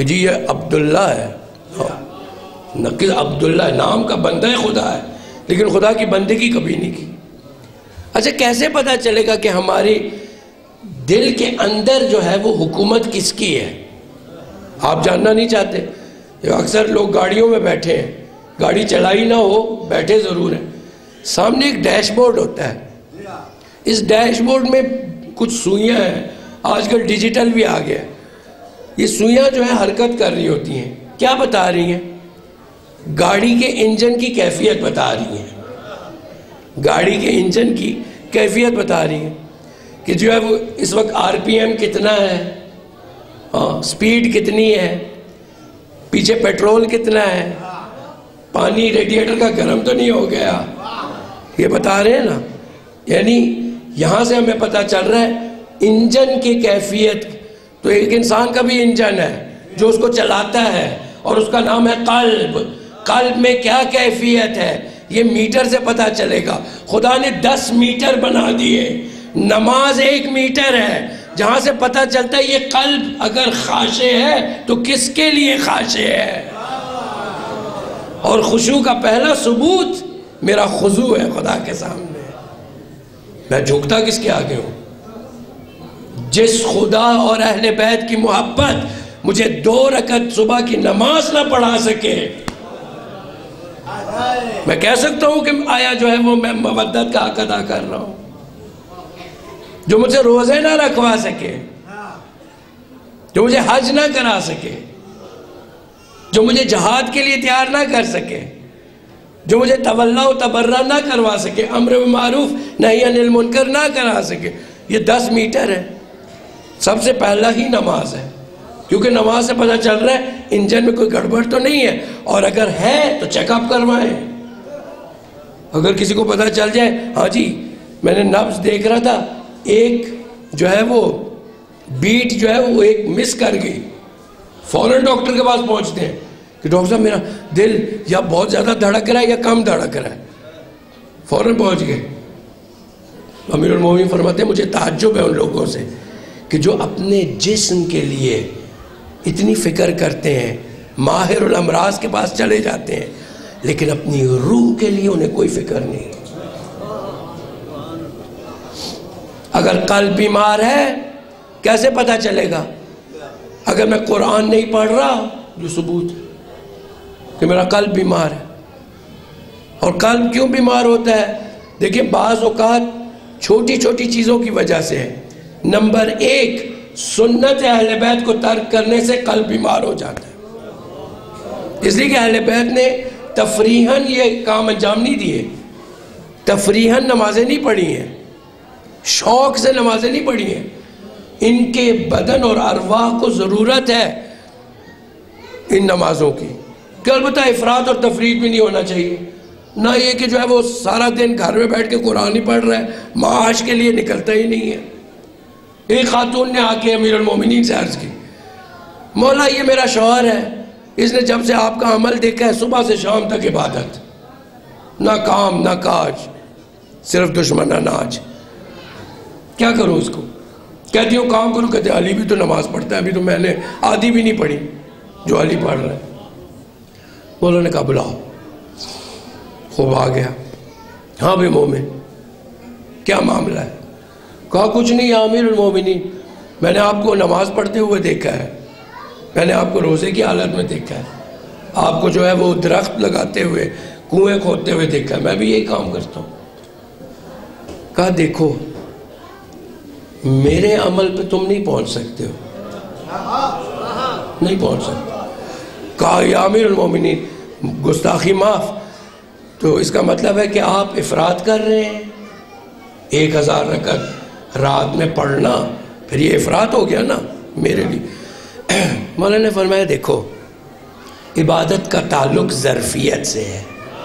A: کہ جی یہ عبداللہ ہے، نقل عبداللہ نام کا بندہ خدا ہے، لیکن خدا کی بندگی کبھی نہیں کی۔ اچھا کیسے پتہ چلے گا کہ ہماری دل کے اندر جو ہے وہ حکومت کس کی ہے؟ آپ جاننا نہیں چاہتے؟ اکثر لوگ گاڑیوں میں بیٹھے ہیں، گاڑی چلائی نہ ہو، بیٹھے ضرور ہیں، سامنے ایک ڈیش بورڈ ہوتا ہے، اس ڈیش بورڈ میں کچھ سوئیاں ہیں، آج کل ڈیجیٹل بھی آ گیا، یہ سوئیاں جو ہیں حرکت کر رہی ہوتی ہیں، کیا بتا رہی ہیں؟ گاڑی کے انجن کی کیفیت بتا رہی ہیں، گاڑی کے انجن کی کیفیت بتا رہی ہیں کہ جو ہے وہ اس وقت آر پی ایم کتنا ہے، سپیڈ کتنی ہے، پیچھے پیٹرول کتنا ہے، پانی ریڈیٹر کا گرم تو نہیں ہو گیا، یہ بتا رہے ہیں نا۔ یعنی یہاں سے ہمیں پتہ چل رہا ہے انجن کی کیفیت، تو ایک انسان کا بھی انجن ہے جو اس کو چلاتا ہے اور اس کا نام ہے قلب۔ قلب میں کیا کیفیت ہے یہ میٹر سے پتہ چلے گا۔ خدا نے 10 میٹر بنا دیے، نماز 1 میٹر ہے جہاں سے پتہ چلتا ہے یہ قلب اگر خاشع ہے تو کس کے لیے خاشع ہے۔ اور خشوع کا پہلا ثبوت میرا خضوع ہے خدا کے سامنے، میں جھکتا کس کے آگے ہوں؟ جس خدا اور اہل بیت کی محبت مجھے 2 رکعت صبح کی نماز نہ پڑھا سکے، میں کہہ سکتا ہوں کہ آیا جو ہے وہ میں مودت کا حق ادا کر رہا ہوں؟ جو مجھے روزے نہ رکھوا سکے، جو مجھے حج نہ کرا سکے، جو مجھے جہاد کے لیے تیار نہ کر سکے، جو مجھے تولا و تبرہ نہ کروا سکے، امر بالمعروف نہی عن المنکر نہ کرا سکے، یہ 10 میٹر ہے۔ سب سے پہلا ہی نماز ہے، کیونکہ نماز سے پتہ چل رہا ہے انجن میں کوئی گڑبڑ تو نہیں ہے، اور اگر ہے تو چیک اپ کروائیں۔ اگر کسی کو پتہ چل جائے ہاں جی میں نے نبض دیکھ رہا تھا، ایک جو ہے وہ بیٹ جو ہے وہ ایک مس کر گئی، فوراً ڈاکٹر کے پاس پہنچتے ہیں کہ ڈاکٹر صاحب میرا دل یا بہت زیادہ دھڑک رہا ہے یا کم دھڑک رہا ہے، فوراً پہنچ گئے۔ امیر المومنین فرماتے ہیں مجھے تعجب ہے ان لوگوں سے کہ جو اپنے جسم کے لیے اتنی فکر کرتے ہیں، ماہر الامراض کے پاس چلے جاتے ہیں، لیکن اپنی روح کے لیے انہیں کوئی فکر نہیں۔ اگر قلب بیمار ہے کیسے پتہ چلے گا؟ اگر میں قرآن نہیں پڑھ رہا جو ثبوت ہے کہ میرا قلب بیمار ہے۔ اور قلب کیوں بیمار ہوتا ہے؟ دیکھیں بعض اوقات چھوٹی چھوٹی چیزوں کی وجہ سے ہے۔ نمبر 1 سنت اہل بیت کو ترک کرنے سے قلب بیمار ہو جاتا ہے، اس لیے کہ اہل بیت نے تفریحاً یہ کام انجام نہیں دیے، تفریحاً نمازیں نہیں پڑھی ہیں، شوق سے نمازیں نہیں پڑھی ہیں، ان کے بدن اور ارواح کو ضرورت ہے ان نمازوں کی، کہ البتہ افراط اور تفریط بھی نہیں ہونا چاہیے، نہ یہ کہ جو ہے وہ سارا دن گھر میں بیٹھ کے قرآن ہی پڑھ رہا ہے، معاش کے لیے نکلتا ہی نہیں ہے۔ ایک خاتون نے آ کے امیر المومنین سے عرض کی مولا یہ میرا شوہر ہے، اس نے جب سے آپ کا عمل دیکھا ہے صبح سے شام تک عبادت، نہ کام نہ کاج، صرف دشمن ناج، کیا کروں اس کو؟ کہتی ہوں کام کروں، کہتے علی بھی تو نماز پڑھتا ہے، ابھی تو میں نے آدھی بھی نہیں پڑھی جو علی پڑھ رہا ہے۔ مولا نے کہا بلاؤ، خوب آ گیا، ہاں بھی مومن کیا معاملہ ہے؟ کہا کچھ نہیں یا امیر المومنین، میں نے آپ کو نماز پڑھتے ہوئے دیکھا ہے، میں نے آپ کو روزے کی حالت میں دیکھا ہے، آپ کو جو ہے وہ درخت لگاتے ہوئے کنویں کھودتے ہوئے دیکھا ہے، میں بھی یہی کام کرتا ہوں۔ کہا دیکھو میرے عمل پہ تم نہیں پہنچ سکتے ہو، نہیں پہنچ سکتے۔ کہا یا امیر المومنین گستاخی معاف، تو اس کا مطلب ہے کہ آپ افراط کر رہے ہیں، 1000 رکعت رات میں پڑھنا پھر یہ افراط ہو گیا نا میرے لیے۔ مولانا نے فرمایا دیکھو عبادت کا تعلق ظرفیت سے ہے،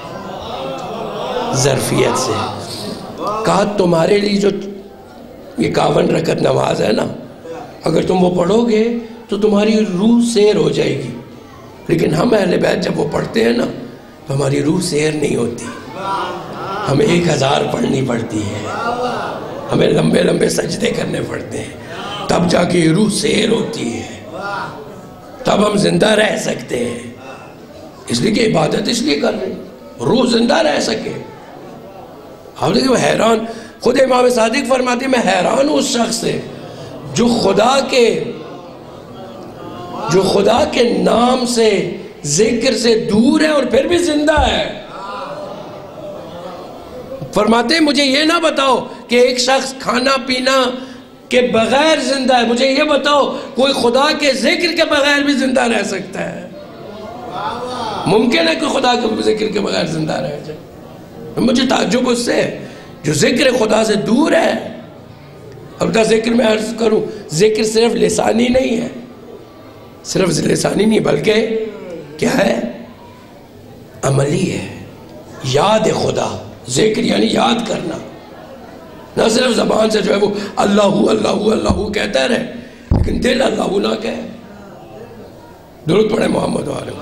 A: ظرفیت سے ہے۔ کہا تمہارے لیے جو 51 رکعت نماز ہے نا، اگر تم وہ پڑھو گے تو تمہاری روح سیر ہو جائے گی، لیکن ہم اہل بیت جب وہ پڑھتے ہیں نا تو ہماری روح سیر نہیں ہوتی، ہمیں 1000 پڑھنی پڑتی ہے، ہمیں لمبے لمبے سجدے کرنے پڑتے ہیں، تب جا کے روح سیر ہوتی ہے۔ تب ہم زندہ رہ سکتے ہیں، اس لیے کہ عبادت اس لیے کر رہے ہیں روح زندہ رہ سکے۔ آپ دیکھیں وہ حیران، خود امام صادق فرماتے ہیں میں حیران ہوں اس شخص سے جو خدا کے نام سے ذکر سے دور ہے اور پھر بھی زندہ ہے۔ فرماتے ہیں مجھے یہ نہ بتاؤ کہ ایک شخص کھانا پینا کے بغیر زندہ ہے، مجھے یہ بتاؤ کوئی خدا کے ذکر کے بغیر بھی زندہ رہ سکتا ہے؟ ممکن ہے کہ خدا کے ذکر کے بغیر زندہ رہ جائے؟ مجھے تعجب اس سے جو ذکر خدا سے دور ہے۔ البتہ ذکر میں عرض کروں، ذکر صرف لسانی نہیں ہے، صرف لسانی نہیں بلکہ کیا ہے؟ عملی ہے، یاد خدا۔ ذکر یعنی یاد کرنا، نہ صرف زبان سے جو ہے وہ اللہ اللہ اللہ کہتا رہے لیکن دل اللہ نہ کہے۔ درود پڑھیں محمد والے۔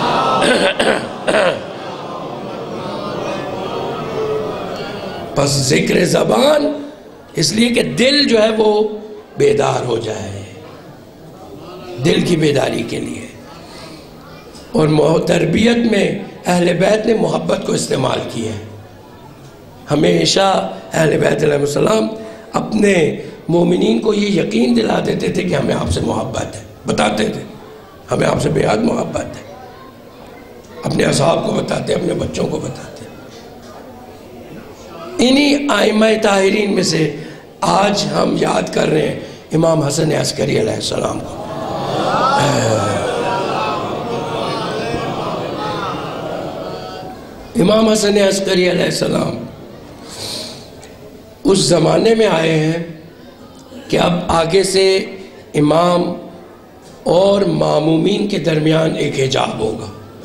A: بس ذکر زبان اس لیے کہ دل جو ہے وہ بیدار ہو جائے، دل کی بیداری کے لیے۔ اور تربیت میں اہل بیت نے محبت کو استعمال کیا ہے۔ ہمیشہ اہل بیت علیہ السلام اپنے مومنین کو یہ یقین دلا دیتے تھے کہ ہمیں آپ سے محبت ہے، بتاتے تھے ہمیں آپ سے بے حد محبت ہے، اپنے اصحاب کو بتاتے، اپنے بچوں کو بتاتے۔ انہی ائمہ طاہرین میں سے آج ہم یاد کر رہے ہیں امام حسن عسکری علیہ السلام کو۔ امام حسن عسکری علیہ السلام اس زمانے میں آئے ہیں کہ اب آگے سے امام اور مامومین کے درمیان ایک حجاب ہوگا،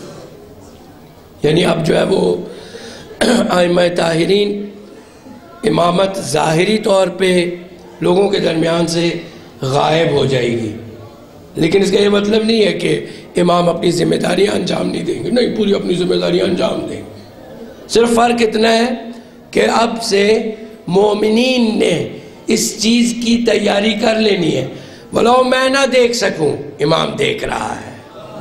A: یعنی اب جو ہے وہ ائمہ طاہرین امامت ظاہری طور پہ لوگوں کے درمیان سے غائب ہو جائے گی، لیکن اس کا یہ مطلب نہیں ہے کہ امام اپنی ذمہ داریاں انجام نہیں دیں گے، نہیں، پوری اپنی ذمہ داریاں انجام دیں گے۔ صرف فرق اتنا ہے کہ اب سے مومنین نے اس چیز کی تیاری کر لینی ہے، ولو میں نہ دیکھ سکوں امام دیکھ رہا ہے،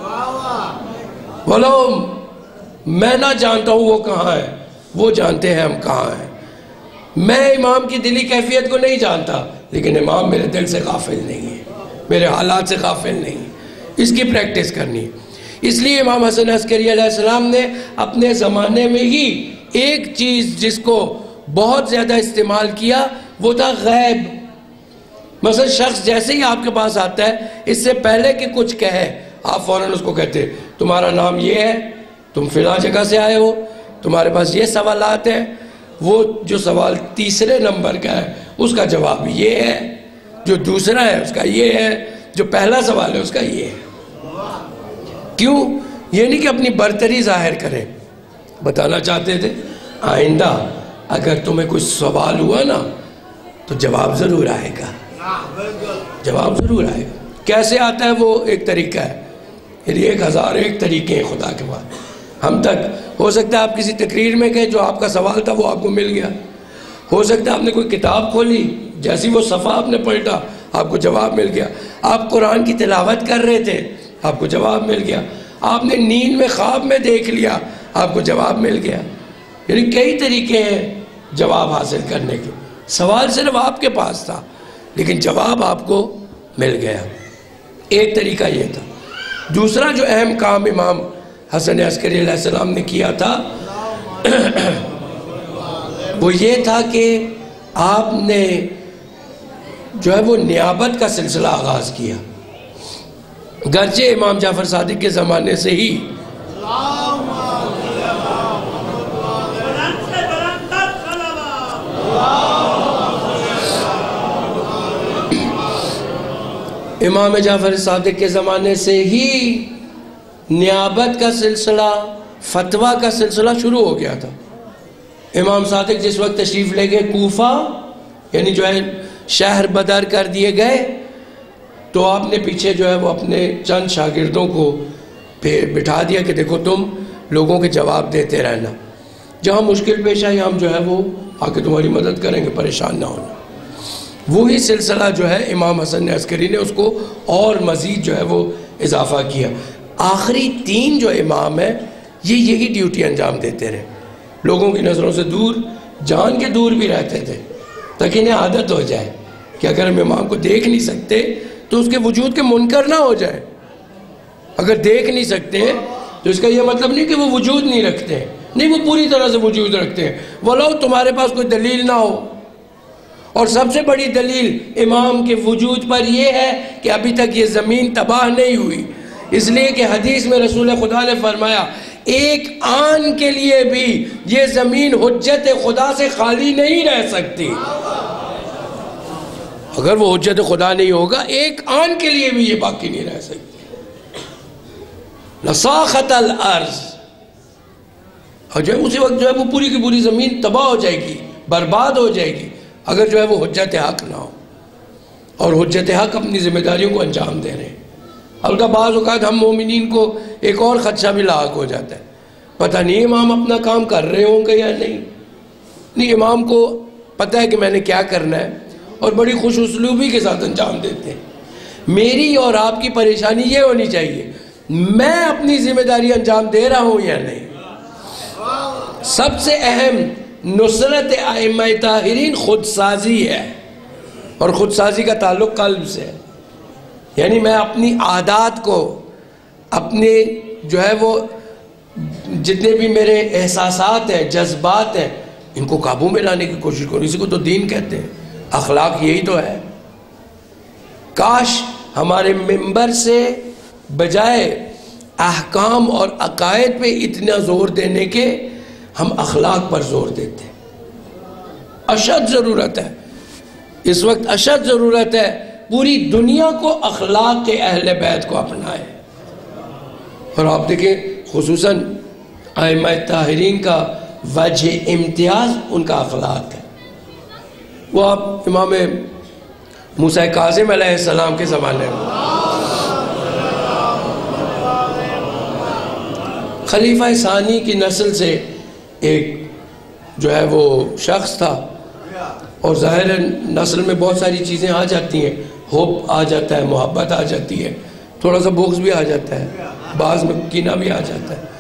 A: ولو میں نہ جانتا ہوں وہ کہاں ہے، وہ جانتے ہیں ہم کہاں ہیں۔ میں امام کی دلی کیفیت کو نہیں جانتا لیکن امام میرے دل سے غافل نہیں ہے، میرے حالات سے غافل نہیں ہے، اس کی پریکٹس کرنی ہے۔ اس لیے امام حسن عسکری علیہ السلام نے اپنے زمانے میں ہی ایک چیز جس کو بہت زیادہ استعمال کیا وہ تھا غیب۔ مثلا شخص جیسے ہی آپ کے پاس آتا ہے، اس سے پہلے کہ کچھ کہے آپ فوراً اس کو کہتے تمہارا نام یہ ہے، تم فلاں جگہ سے آئے ہو، تمہارے پاس یہ سوالات ہیں۔ وہ جو سوال تیسرے نمبر کا ہے اس کا جواب یہ ہے، جو دوسرا ہے اس کا یہ ہے، جو پہلا سوال ہے اس کا یہ ہے۔ کیوں؟ یہ نہیں کہ اپنی برتری ظاہر کریں، بتانا چاہتے تھے آئندہ اگر تمہیں کوئی سوال ہوا نا تو جواب ضرور آئے گا، جواب ضرور آئے گا۔ کیسے آتا ہے وہ ایک طریقہ ہے، یعنی 1001 طریقے ہیں خدا کے بعد۔ ہم تک ہو سکتا ہے آپ کسی تقریر میں گئے، جو آپ کا سوال تھا وہ آپ کو مل گیا، ہو سکتا ہے آپ نے کوئی کتاب کھولی، جیسی وہ صفحہ آپ نے پلٹا آپ کو جواب مل گیا، آپ قرآن کی تلاوت کر رہے تھے آپ کو جواب مل گیا، آپ نے نیند میں خواب میں دیکھ لیا آپ کو جواب مل گیا۔ یعنی کئی طریقے ہیں جواب حاصل کرنے کے۔ سوال صرف آپ کے پاس تھا لیکن جواب آپ کو مل گیا۔ ایک طریقہ یہ تھا۔ دوسرا جو اہم کام امام حسن عسکری علیہ السلام نے کیا تھا وہ یہ تھا کہ آپ نے جو ہے وہ نیابت کا سلسلہ آغاز کیا، گرچہ امام جعفر صادق کے زمانے سے ہی امام جعفر صادق کے زمانے سے ہی نیابت کا سلسلہ، فتویٰ کا سلسلہ شروع ہو گیا تھا۔ امام صادق جس وقت تشریف لے گئے کوفہ، یعنی جو ہے شہر بدر کر دیے گئے، تو آپ نے پیچھے جو ہے وہ اپنے چند شاگردوں کو بٹھا دیا کہ دیکھو تم لوگوں کے جواب دیتے رہنا، جہاں مشکل پیش آئی ہم جو ہے وہ آ کے تمہاری مدد کریں گے، پریشان نہ ہونا۔ وہی سلسلہ جو ہے امام حسن عسکری نے اس کو اور مزید جو ہے وہ اضافہ کیا۔ آخری 3 جو امام ہیں یہ یہی ڈیوٹی انجام دیتے رہے، لوگوں کی نظروں سے دور، جان کے دور بھی رہتے تھے تاکہ انہیں عادت ہو جائے کہ اگر ہم امام کو دیکھ نہیں سکتے تو اس کے وجود کے منکر نہ ہو جائے۔ اگر دیکھ نہیں سکتے تو اس کا یہ مطلب نہیں کہ وہ وجود نہیں رکھتے ہیں، نہیں، وہ پوری طرح سے وجود رکھتے ہیں، ولو تمہارے پاس کوئی دلیل نہ ہو۔ اور سب سے بڑی دلیل امام کے وجود پر یہ ہے کہ ابھی تک یہ زمین تباہ نہیں ہوئی، اس لیے کہ حدیث میں رسول خدا نے فرمایا ایک آن کے لیے بھی یہ زمین حجت خدا سے خالی نہیں رہ سکتی۔ اگر وہ حجت خدا نہیں ہوگا ایک آن کے لیے بھی یہ باقی نہیں رہ سکتی۔ لصاخت الارض، اور جو ہے اسی وقت جو ہے وہ پوری کی پوری زمین تباہ ہو جائے گی، برباد ہو جائے گی، اگر جو ہے وہ حجت حق نہ ہو۔ اور حجت حق اپنی ذمہ داریوں کو انجام دے رہے ہیں۔ البتہ بعض اوقات ہم مومنین کو ایک اور خدشہ بھی لاحق ہو جاتا ہے، پتہ نہیں امام اپنا کام کر رہے ہوں گے یا نہیں، امام کو پتہ ہے کہ میں نے کیا کرنا ہے اور بڑی خوش اسلوبی کے ساتھ انجام دیتے ہیں۔ میری اور آپ کی پریشانی یہ ہونی چاہیے میں اپنی ذمہ داری انجام دے رہا ہوں یا نہیں۔ سب سے اہم نصرت ائمہ طاہرین خود سازی ہے، اور خود سازی کا تعلق قلب سے ہے، یعنی میں اپنی عادات کو، اپنے جو ہے وہ جتنے بھی میرے احساسات ہیں، جذبات ہیں، ان کو قابو میں لانے کی کوشش کروں۔ اسی کو تو دین کہتے ہیں، اخلاق یہی تو ہے۔ کاش ہمارے ممبر سے بجائے احکام اور عقائد پہ اتنا زور دینے کے ہم اخلاق پر زور دیتے ہیں۔ اشد ضرورت ہے اس وقت، اشد ضرورت ہے پوری دنیا کو اخلاق کے اہل بیت کو اپنائے۔ اور آپ دیکھیں خصوصاً ائمہ طاہرین کا وجہ امتیاز ان کا اخلاق ہے۔ وہ آپ امام موسیٰ کاظم علیہ السلام کے زمانے میں خلیفہ ثانی کی نسل سے ایک جو ہے وہ شخص تھا، اور ظاہر نسل میں بہت ساری چیزیں آ جاتی ہیں، حب آ جاتا ہے، محبت آ جاتی ہے، تھوڑا سا بغض بھی آ جاتا ہے، بعض میں کینہ بھی آ جاتا ہے۔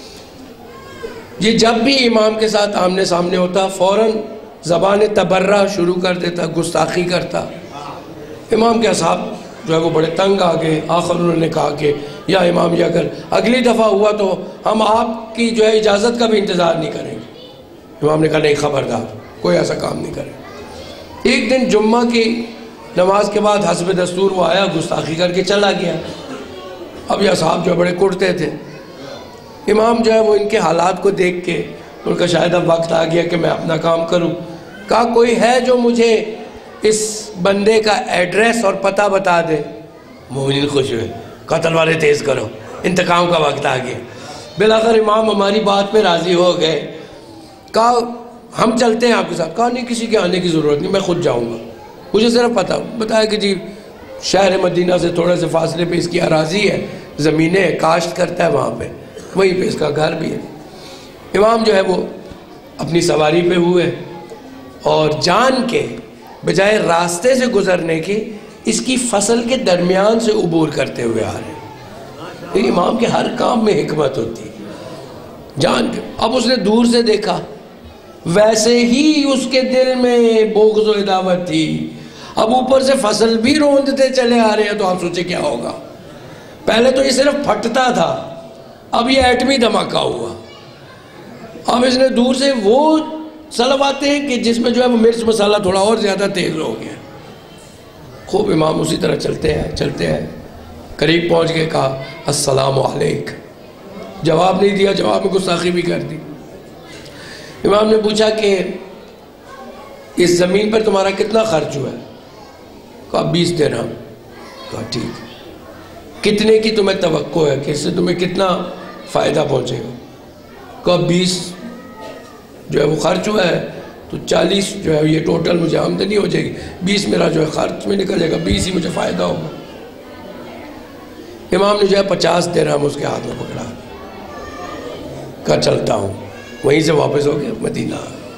A: یہ جب بھی امام کے ساتھ آمنے سامنے ہوتا فوراً زبان تبرہ شروع کر دیتا، گستاخی کرتا۔ امام کے اصحاب جو ہے وہ بڑے تنگ آ گئے، آخر انہوں نے کہا کہ یا امام یہ اگر اگلی دفعہ ہوا تو ہم آپ کی جو ہے اجازت کا بھی انتظار نہیں کریں گے۔ امام نے کہا نہیں، خبردار، کوئی ایسا کام نہیں کرے۔ ایک دن جمعہ کی نماز کے بعد حسب دستور وہ آیا، گستاخی کر کے چلا گیا۔ اب یہ اصحاب جو بڑے کڑتے تھے، امام جو ہے وہ ان کے حالات کو دیکھ کے ان کا شاید اب وقت آ گیا کہ میں اپنا کام کروں، کہا کوئی ہے جو مجھے اس بندے کا ایڈریس اور پتہ بتا دے۔ مومنین خوش ہوئے، قتل والے تیز کرو، انتقام کا وقت آ گیا۔ بالآخر امام ہماری بات پہ راضی ہو گئے، کہا ہم چلتے ہیں آپ کے ساتھ۔ کہا نہیں، کسی کے آنے کی ضرورت نہیں، میں خود جاؤں گا، مجھے صرف پتہ بتایا کہ جی شہر مدینہ سے تھوڑے سے فاصلے پہ اس کی اراضی ہے، زمینیں کاشت کرتا ہے وہاں پہ، وہیں پہ اس کا گھر بھی ہے۔ امام جو ہے وہ اپنی سواری پہ ہوئے اور جان کے بجائے راستے سے گزرنے کے اس کی فصل کے درمیان سے عبور کرتے ہوئے آ رہے ہیں۔ امام کے ہر کام میں حکمت ہوتی ہے، جان کے۔ اب اس نے دور سے دیکھا، ویسے ہی اس کے دل میں بغض و عداوت تھی، اب اوپر سے فصل بھی روندتے چلے آ رہے ہیں، تو آپ سوچے کیا ہوگا۔ پہلے تو یہ صرف پھٹتا تھا، اب یہ ایٹمی دھماکہ ہوا۔ اب اس نے دور سے وہ سلواتے ہیں کہ جس میں جو ہے وہ مرچ مسالہ تھوڑا اور زیادہ تیز ہو گیا۔ خوب امام اسی طرح چلتے ہیں، قریب پہنچ کے کہا السلام علیکم، جواب نہیں دیا، جواب میں گستاخی بھی کر دی۔ امام نے پوچھا کہ اس زمین پر تمہارا کتنا خرچ ہوا ہے؟ کہا 20 درہم۔ کہا ٹھیک، کتنے کی تمہیں توقع ہے کہ اس سے تمہیں کتنا فائدہ پہنچے گا؟ کہا 20 جو ہے وہ خرچ ہوا ہے تو 40 جو ہے یہ ٹوٹل مجھے آمدنی ہو جائے گی، 20 میرا جو ہے خرچ میں نکل جائے گا، 20 ہی مجھے فائدہ ہوگا۔ امام نے جو ہے 50 درہم اس کے ہاتھ میں پکڑا، کہا چلتا ہوں، وہیں سے واپس ہو گیا مدینہ۔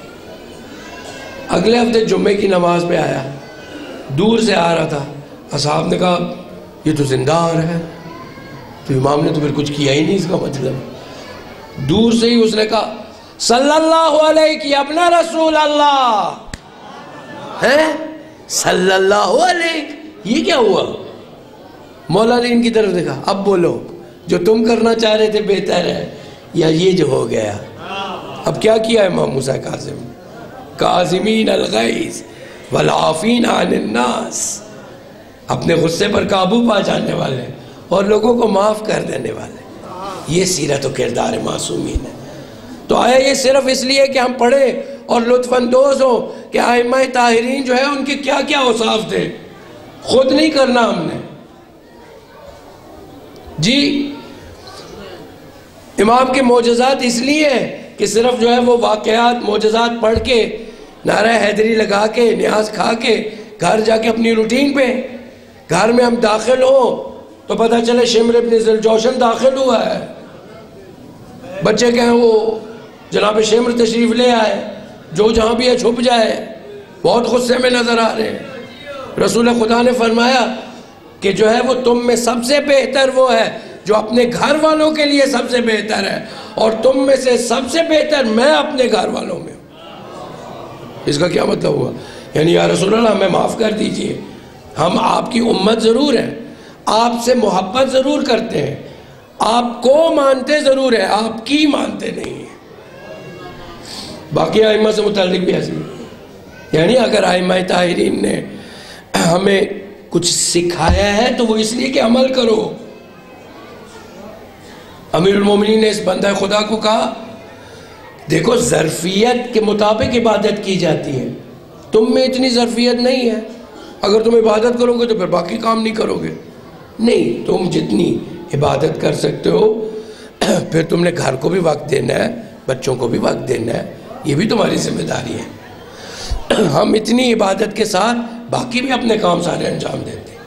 A: اگلے ہفتے جمعے کی نماز پہ آیا، دور سے آ رہا تھا، اصحاب نے کہا یہ تو زندہ آ رہا ہے، تو امام نے تو پھر کچھ کیا ہی نہیں، اس کا مطلب دور سے ہی اس نے کہا صلی اللہ علیہ یا ابن رسول اللہ ہے، صلی اللہ علیہ، یہ کیا ہوا؟ مولا نے ان کی طرف دیکھا، اب بولو جو تم کرنا چاہ رہے تھے بہتر ہے یا یہ جو ہو گیا؟ اب کیا کیا امام موسیٰ کاظم؟ کاظمین الغیظ والعافین عن الناس، اپنے غصے پر قابو پا جانے والے اور لوگوں کو معاف کر دینے والے، یہ سیرت و کردار معصومین ہے۔ تو آیا یہ صرف اس لیے کہ ہم پڑھیں اور لطف اندوز ہوں کہ ائمہ طاہرین جو ہے ان کے کیا کیا اوصاف تھے؟ خود نہیں کرنا ہم نے جی۔ امام کے معجزات اس لیے ہیں کہ صرف جو ہے وہ واقعات معجزات پڑھ کے نعرہ حیدری لگا کے نیاز کھا کے گھر جا کے اپنی روٹین پہ، گھر میں ہم داخل ہوں تو پتہ چلے شمر ابن ذوالجوشن داخل ہوا ہے، بچے کہیں وہ جناب شمر تشریف لے آئے، جو جہاں بھی ہے چھپ جائے، بہت غصے میں نظر آ رہے ہیں۔ رسول خدا نے فرمایا کہ جو ہے وہ تم میں سب سے بہتر وہ ہے جو اپنے گھر والوں کے لیے سب سے بہتر ہے، اور تم میں سے سب سے بہتر میں اپنے گھر والوں میں ہوں۔ اس کا کیا مطلب ہوا؟ یعنی یا رسول اللہ ہمیں معاف کر دیجئے، ہم آپ کی امت ضرور ہیں، آپ سے محبت ضرور کرتے ہیں، آپ کو مانتے ضرور ہیں، آپ کی مانتے نہیں ہیں۔ باقی ائمہ سے متعلق بھی ایسے، یعنی اگر ائمہ طاہرین نے ہمیں کچھ سکھایا ہے تو وہ اس لیے کہ عمل کرو۔ امیر المومنین نے اس بندہ خدا کو کہا دیکھو ظرفیت کے مطابق عبادت کی جاتی ہے، تم میں اتنی ظرفیت نہیں ہے، اگر تم عبادت کرو گے تو پھر باقی کام نہیں کرو گے، نہیں تم جتنی عبادت کر سکتے ہو پھر تم نے گھر کو بھی وقت دینا ہے، بچوں کو بھی وقت دینا ہے، یہ بھی تمہاری ذمہ داری ہے۔ ہم اتنی عبادت کے ساتھ باقی بھی اپنے کام سارے انجام دیتے ہیں۔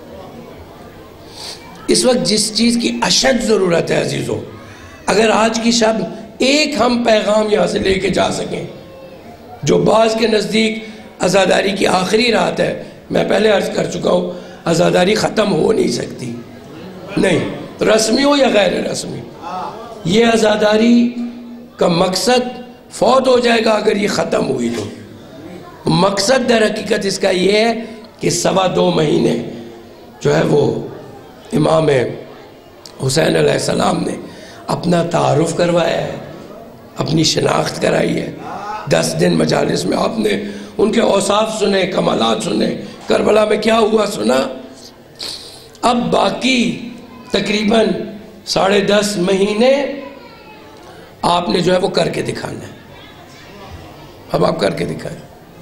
A: اس وقت جس چیز کی اشد ضرورت ہے عزیزوں، اگر آج کی شب ایک ہم پیغام یہاں سے لے کے جا سکیں، جو بعض کے نزدیک عزاداری کی آخری رات ہے، میں پہلے عرض کر چکا ہوں عزاداری ختم ہو نہیں سکتی، نہیں رسمی ہو یا غیر رسمی، یہ عزاداری کا مقصد فوت ہو جائے گا اگر یہ ختم ہوئی تو۔ مقصد در حقیقت اس کا یہ ہے کہ 2.25 مہینے جو ہے وہ امام حسین علیہ السلام نے اپنا تعارف کروایا ہے، اپنی شناخت کرائی ہے۔ 10 دن مجالس میں آپ نے ان کے اوصاف سنے، کمالات سنے، کربلا میں کیا ہوا سنا۔ اب باقی تقریباً 10.5 مہینے آپ نے جو ہے وہ کر کے دکھانا ہے۔ اب آپ کر کے دکھائیں،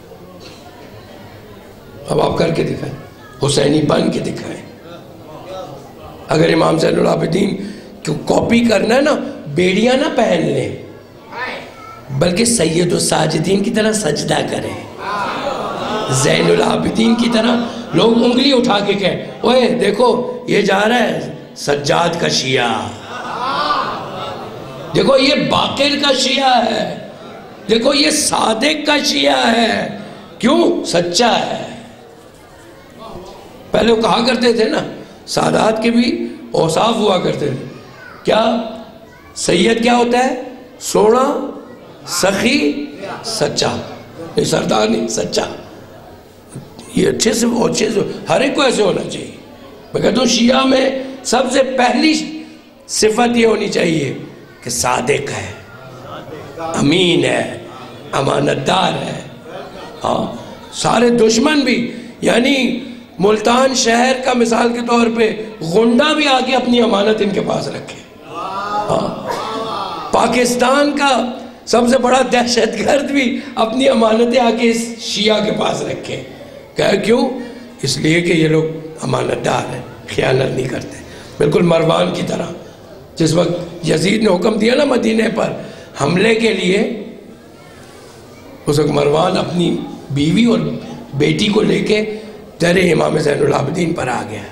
A: اب آپ کر کے دکھائیں، حسینی بن کے دکھائیں۔ اگر امام زین العابدین کو کاپی کرنا ہے نا، بیڑیاں نہ پہن لیں بلکہ سید الساجدین کی طرح سجدہ کریں، زین العابدین کی طرح لوگ انگلی اٹھا کے کہیں اوے دیکھو یہ جا رہا ہے سجاد کا شیعہ، دیکھو یہ باقر کا شیعہ ہے، دیکھو یہ صادق کا شیعہ ہے، کیوں؟ سچا ہے۔ پہلے وہ کہا کرتے تھے نا، سادات کے بھی اوصاف ہوا کرتے تھے، کیا سید کیا ہوتا ہے؟ سونا، سخی، سچا، یہ سردار نہیں، سچا۔ یہ اچھے سے ہر ایک کو ایسے ہونا چاہیے۔ میں کہتا ہوں شیعہ میں سب سے پہلی صفت یہ ہونی چاہیے کہ صادق ہے، امین ہے، امانت دار ہے۔ ہاں سارے دشمن بھی، یعنی ملتان شہر کا مثال کے طور پہ غنڈہ بھی آگے اپنی امانت ان کے پاس رکھے۔ ہاں پاکستان کا سب سے بڑا دہشت گرد بھی اپنی امانتیں آگے اس شیعہ کے پاس رکھے۔ کیوں؟ اس لیے کہ یہ لوگ امانت دار ہیں، خیانت نہیں کرتے، بالکل مروان کی طرح۔ جس وقت یزید نے حکم دیا نا مدینے پر حملے کے لیے، اس وقت مروان اپنی بیوی اور بیٹی کو لے کے در امام زین العابدین پر آ گیا۔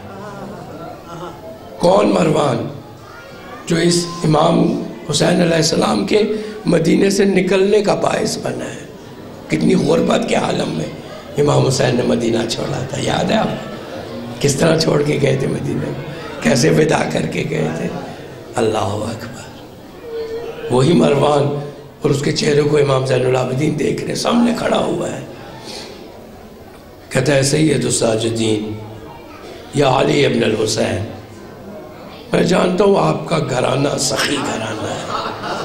A: کون مروان؟ جو اس امام حسین علیہ السلام کے مدینے سے نکلنے کا باعث بنا ہے۔ کتنی غربت کے عالم میں امام حسین نے مدینہ چھوڑا تھا، یاد ہے آپ کس طرح چھوڑ کے گئے تھے مدینہ میں؟ کیسے ودا کر کے گئے تھے. اللہ اکبر. وہی مروان اور اس کے چہرے کو امام زین العابدین دیکھ رہے, سامنے کھڑا ہوا ہے. کہتا ہے سید الساجدین یا علی ابن الحسین, میں جانتا ہوں آپ کا گھرانہ سخی گھرانہ ہے,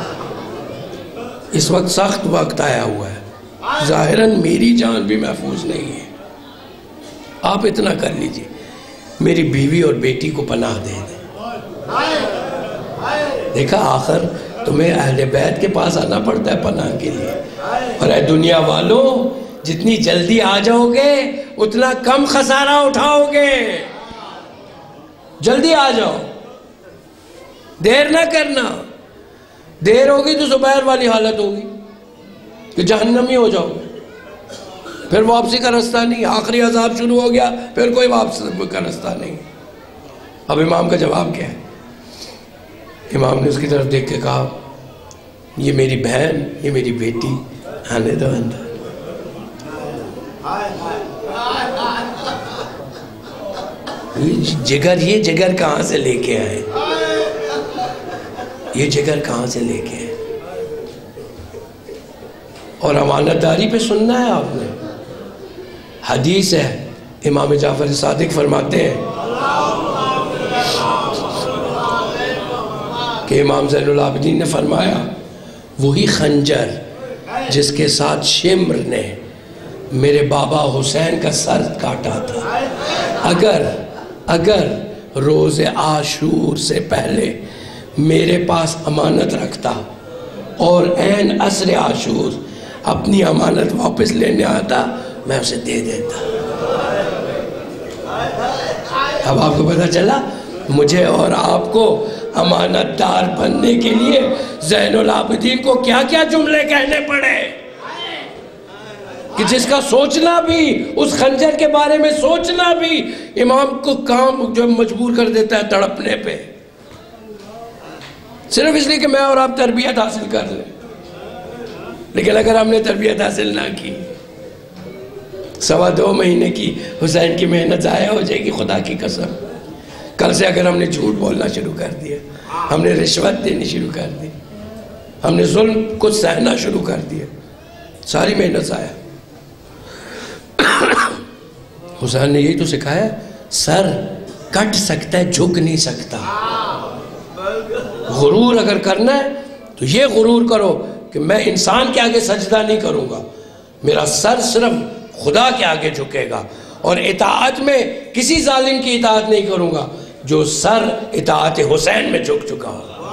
A: اس وقت سخت وقت آیا ہوا ہے, ظاہراً میری جان بھی محفوظ نہیں ہے, آپ اتنا کر لیجئے میری بیوی اور بیٹی کو پناہ دے دیں. دیکھا آخر تمہیں اہل بیت کے پاس آنا پڑتا ہے پناہ کے لیے. اور اے دنیا والوں, جتنی جلدی آ جاؤ گے اتنا کم خسارہ اٹھاؤ گے. جلدی آ جاؤ, دیر نہ کرنا. دیر ہوگی تو زبیر والی حالت ہوگی کہ جہنمی ہو جاؤ, پھر واپسی کا رستہ نہیں. آخری عذاب شروع ہو گیا, پھر کوئی واپسی کا رستہ نہیں. اب امام کا جواب کیا ہے؟ امام نے اس کی طرف دیکھ کے کہا یہ میری بہن, یہ میری بیٹی, آنے دو اندر. یہ جگر کہاں سے لے کے آئے؟ یہ جگر کہاں سے لے کے آئے؟ اور امانت داری پہ سننا ہے آپ نے. حدیث ہے, امام جعفر صادق فرماتے ہیں کہ امام زین العابدین نے فرمایا وہی خنجر جس کے ساتھ شمر نے میرے بابا حسین کا سر کاٹا تھا, اگر روز عاشور سے پہلے میرے پاس امانت رکھتا اور عین عصر عاشور اپنی امانت واپس لینے آتا, میں اسے دے دیتا. اب آپ کو پتہ چلا مجھے اور آپ کو امانت دار بننے کے لیے زین العابدین کو کیا کیا جملے کہنے پڑے, کہ جس کا سوچنا بھی, اس خنجر کے بارے میں سوچنا بھی امام کو کام جو مجبور کر دیتا ہے تڑپنے پہ, صرف اس لیے کہ میں اور آپ تربیت حاصل کر لیں. لیکن اگر ہم نے تربیت حاصل نہ کی, 2.25 مہینے کی حسین کی محنت ضائع ہو جائے گی. خدا کی قسم, کل سے اگر ہم نے جھوٹ بولنا شروع کر دیا, ہم نے رشوت دینی شروع کر دی, ہم نے ظلم کو سہنا شروع کر دیا, ساری محنت ضائع. حسین نے یہی تو سکھایا, سر کٹ سکتا ہے, جھک نہیں سکتا. غرور اگر کرنا ہے تو یہ غرور کرو کہ میں انسان کے آگے سجدہ نہیں کروں گا, میرا سر صرف خدا کے آگے جھکے گا, اور اطاعت میں کسی ظالم کی اطاعت نہیں کروں گا جو سر اطاعت حسین میں جھک چکا ہو.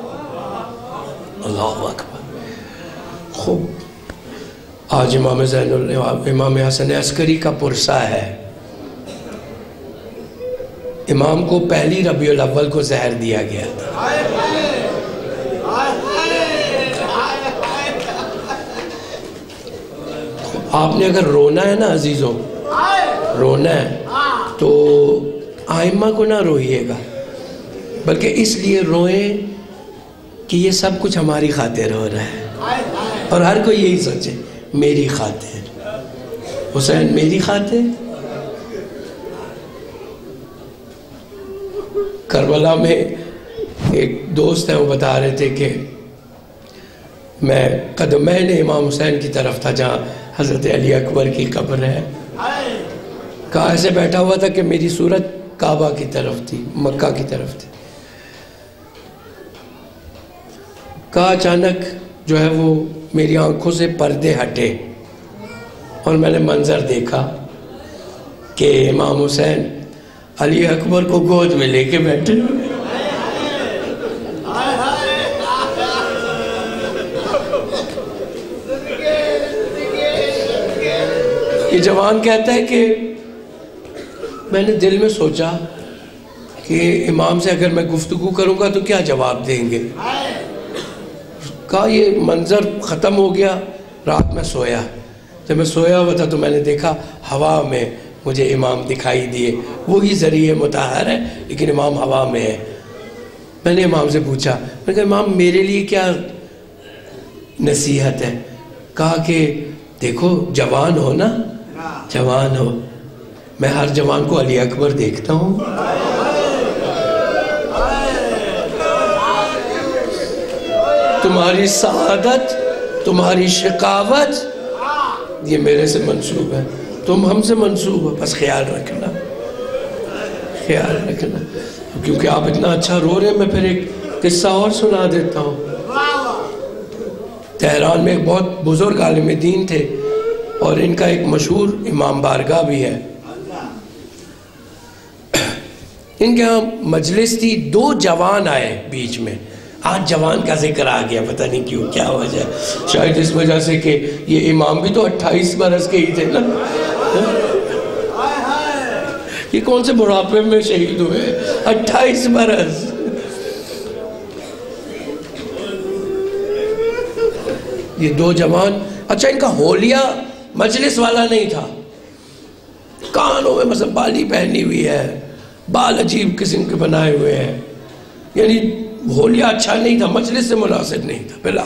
A: اللہ اکبر. خوب, آج امام حسن عسکری کا پرسہ ہے. امام کو پہلی ربیع الاول کو زہر دیا گیا تھا. آپ نے اگر رونا ہے نا عزیزوں, رونا ہے تو آئمہ کو نہ روئیے گا, بلکہ اس لیے روئیں کہ یہ سب کچھ ہماری خاطر ہو رہا ہے, اور ہر کوئی یہی سوچے میری خاطر, حسین میری خاطر. کربلا میں ایک دوست ہیں, وہ بتا رہے تھے کہ میں قدمین امام حسین کی طرف تھا جہاں حضرت علی اکبر کی قبر ہے. کہا ایسے بیٹھا ہوا تھا کہ میری صورت کعبہ کی طرف تھی, مکہ کی طرف تھی. کہا اچانک جو ہے وہ میری آنکھوں سے پردے ہٹے اور میں نے منظر دیکھا کہ امام حسین علی اکبر کو گود میں لے کے بیٹھے ہوئے. یہ جوان کہتا ہے کہ میں نے دل میں سوچا کہ امام سے اگر میں گفتگو کروں گا تو کیا جواب دیں گے. کہا یہ منظر ختم ہو گیا, رات میں سویا, جب میں سویا ہوا تھا تو میں نے دیکھا ہوا میں مجھے امام دکھائی دیے. وہی ذریعہ مطہر ہے لیکن امام ہوا میں ہے. میں نے امام سے پوچھا, میں نے کہا امام میرے لیے کیا نصیحت ہے. کہا کہ دیکھو جوان ہو نا, جوان ہو, میں ہر جوان کو علی اکبر دیکھتا ہوں. تمہاری سعادت، تمہاری شقاوت یہ میرے سے منسوب ہے، تم ہم سے منسوب ہو، بس خیال رکھنا، خیال رکھنا۔ کیونکہ آپ اتنا اچھا رو رہے ہیں، میں پھر ایک قصہ اور سنا دیتا ہوں۔ تہران میں ایک بہت بزرگ عالم دین تھے اور ان کا ایک مشہور امام بارگاہ بھی ہے۔ ان کے ہاں مجلس تھی، 2 جوان آئے بیچ میں۔ آج جوان کا ذکر آ گیا، پتہ نہیں کیوں، کیا وجہ، شاید اس وجہ سے کہ یہ امام بھی تو 28 برس کے ہی تھے نا۔ یہ کون سے بڑھاپے میں شہید ہوئے، 28 برس۔ یہ 2 جوان، اچھا ان کا حولیہ مجلس والا نہیں تھا، کانوں میں مثلا بالی پہنی ہوئی ہے، بال عجیب قسم کے بنائے ہوئے ہیں، یعنی حولیہ اچھا نہیں تھا، مجلس سے مناسب نہیں تھا۔ پہلا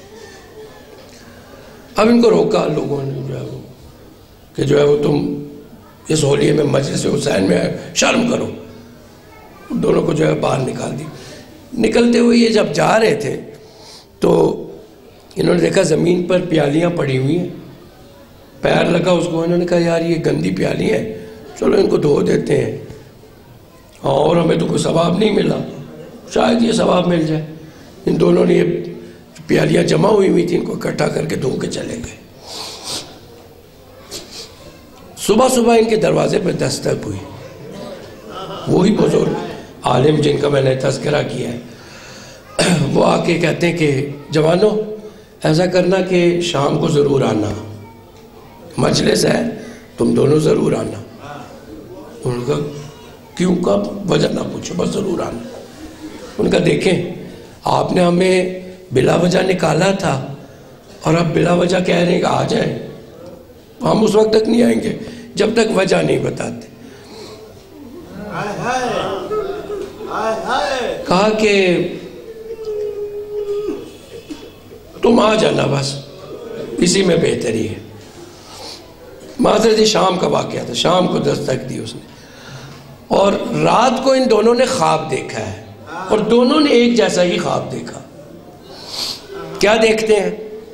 A: اب ان کو روکا لوگوں نے جو ہے وہ کہ جو ہے وہ تم اس حولیے میں مجلس حسین میں شرم کرو۔ دونوں کو جو ہے باہر نکال دی۔ نکلتے ہوئے یہ جب جا رہے تھے تو انہوں نے دیکھا زمین پر پیالیاں پڑی ہوئی ہیں، پیر لگا اس کو، انہوں نے کہا یار یہ گندی پیالی ہیں، چلو ان کو دھو دیتے ہیں، اور ہمیں تو کوئی ثواب نہیں ملا، شاید یہ ثواب مل جائے۔ ان دونوں نے یہ پیالیاں جمع ہوئی تھیں، ان کو اکٹھا کر کے دھو کے چلے گئے۔ صبح صبح ان کے دروازے پہ دستک ہوئی، وہی بزرگ عالم جن کا میں نے تذکرہ کیا ہے، وہ آ کے کہتے ہیں کہ جوانوں ایسا کرنا کہ شام کو ضرور آنا، مجلس ہے، تم دونوں ضرور آنا۔ انہوں نے کہا کیوں، کب، وجہ نہ پوچھو، بس ضرور آنا۔ ان کا دیکھیں آپ نے ہمیں بلا وجہ نکالا تھا اور اب بلا وجہ کہہ رہے ہیں کہ آ جائیں، ہم اس وقت تک نہیں آئیں گے جب تک وجہ نہیں بتاتے۔ کہا کہ تم آ جانا، بس اسی میں بہتری ہے۔ معذرت شام کا واقعہ تھا، شام کو دستک دی اس نے، اور رات کو ان دونوں نے خواب دیکھا ہے، اور دونوں نے ایک جیسا ہی خواب دیکھا۔ کیا دیکھتے ہیں؟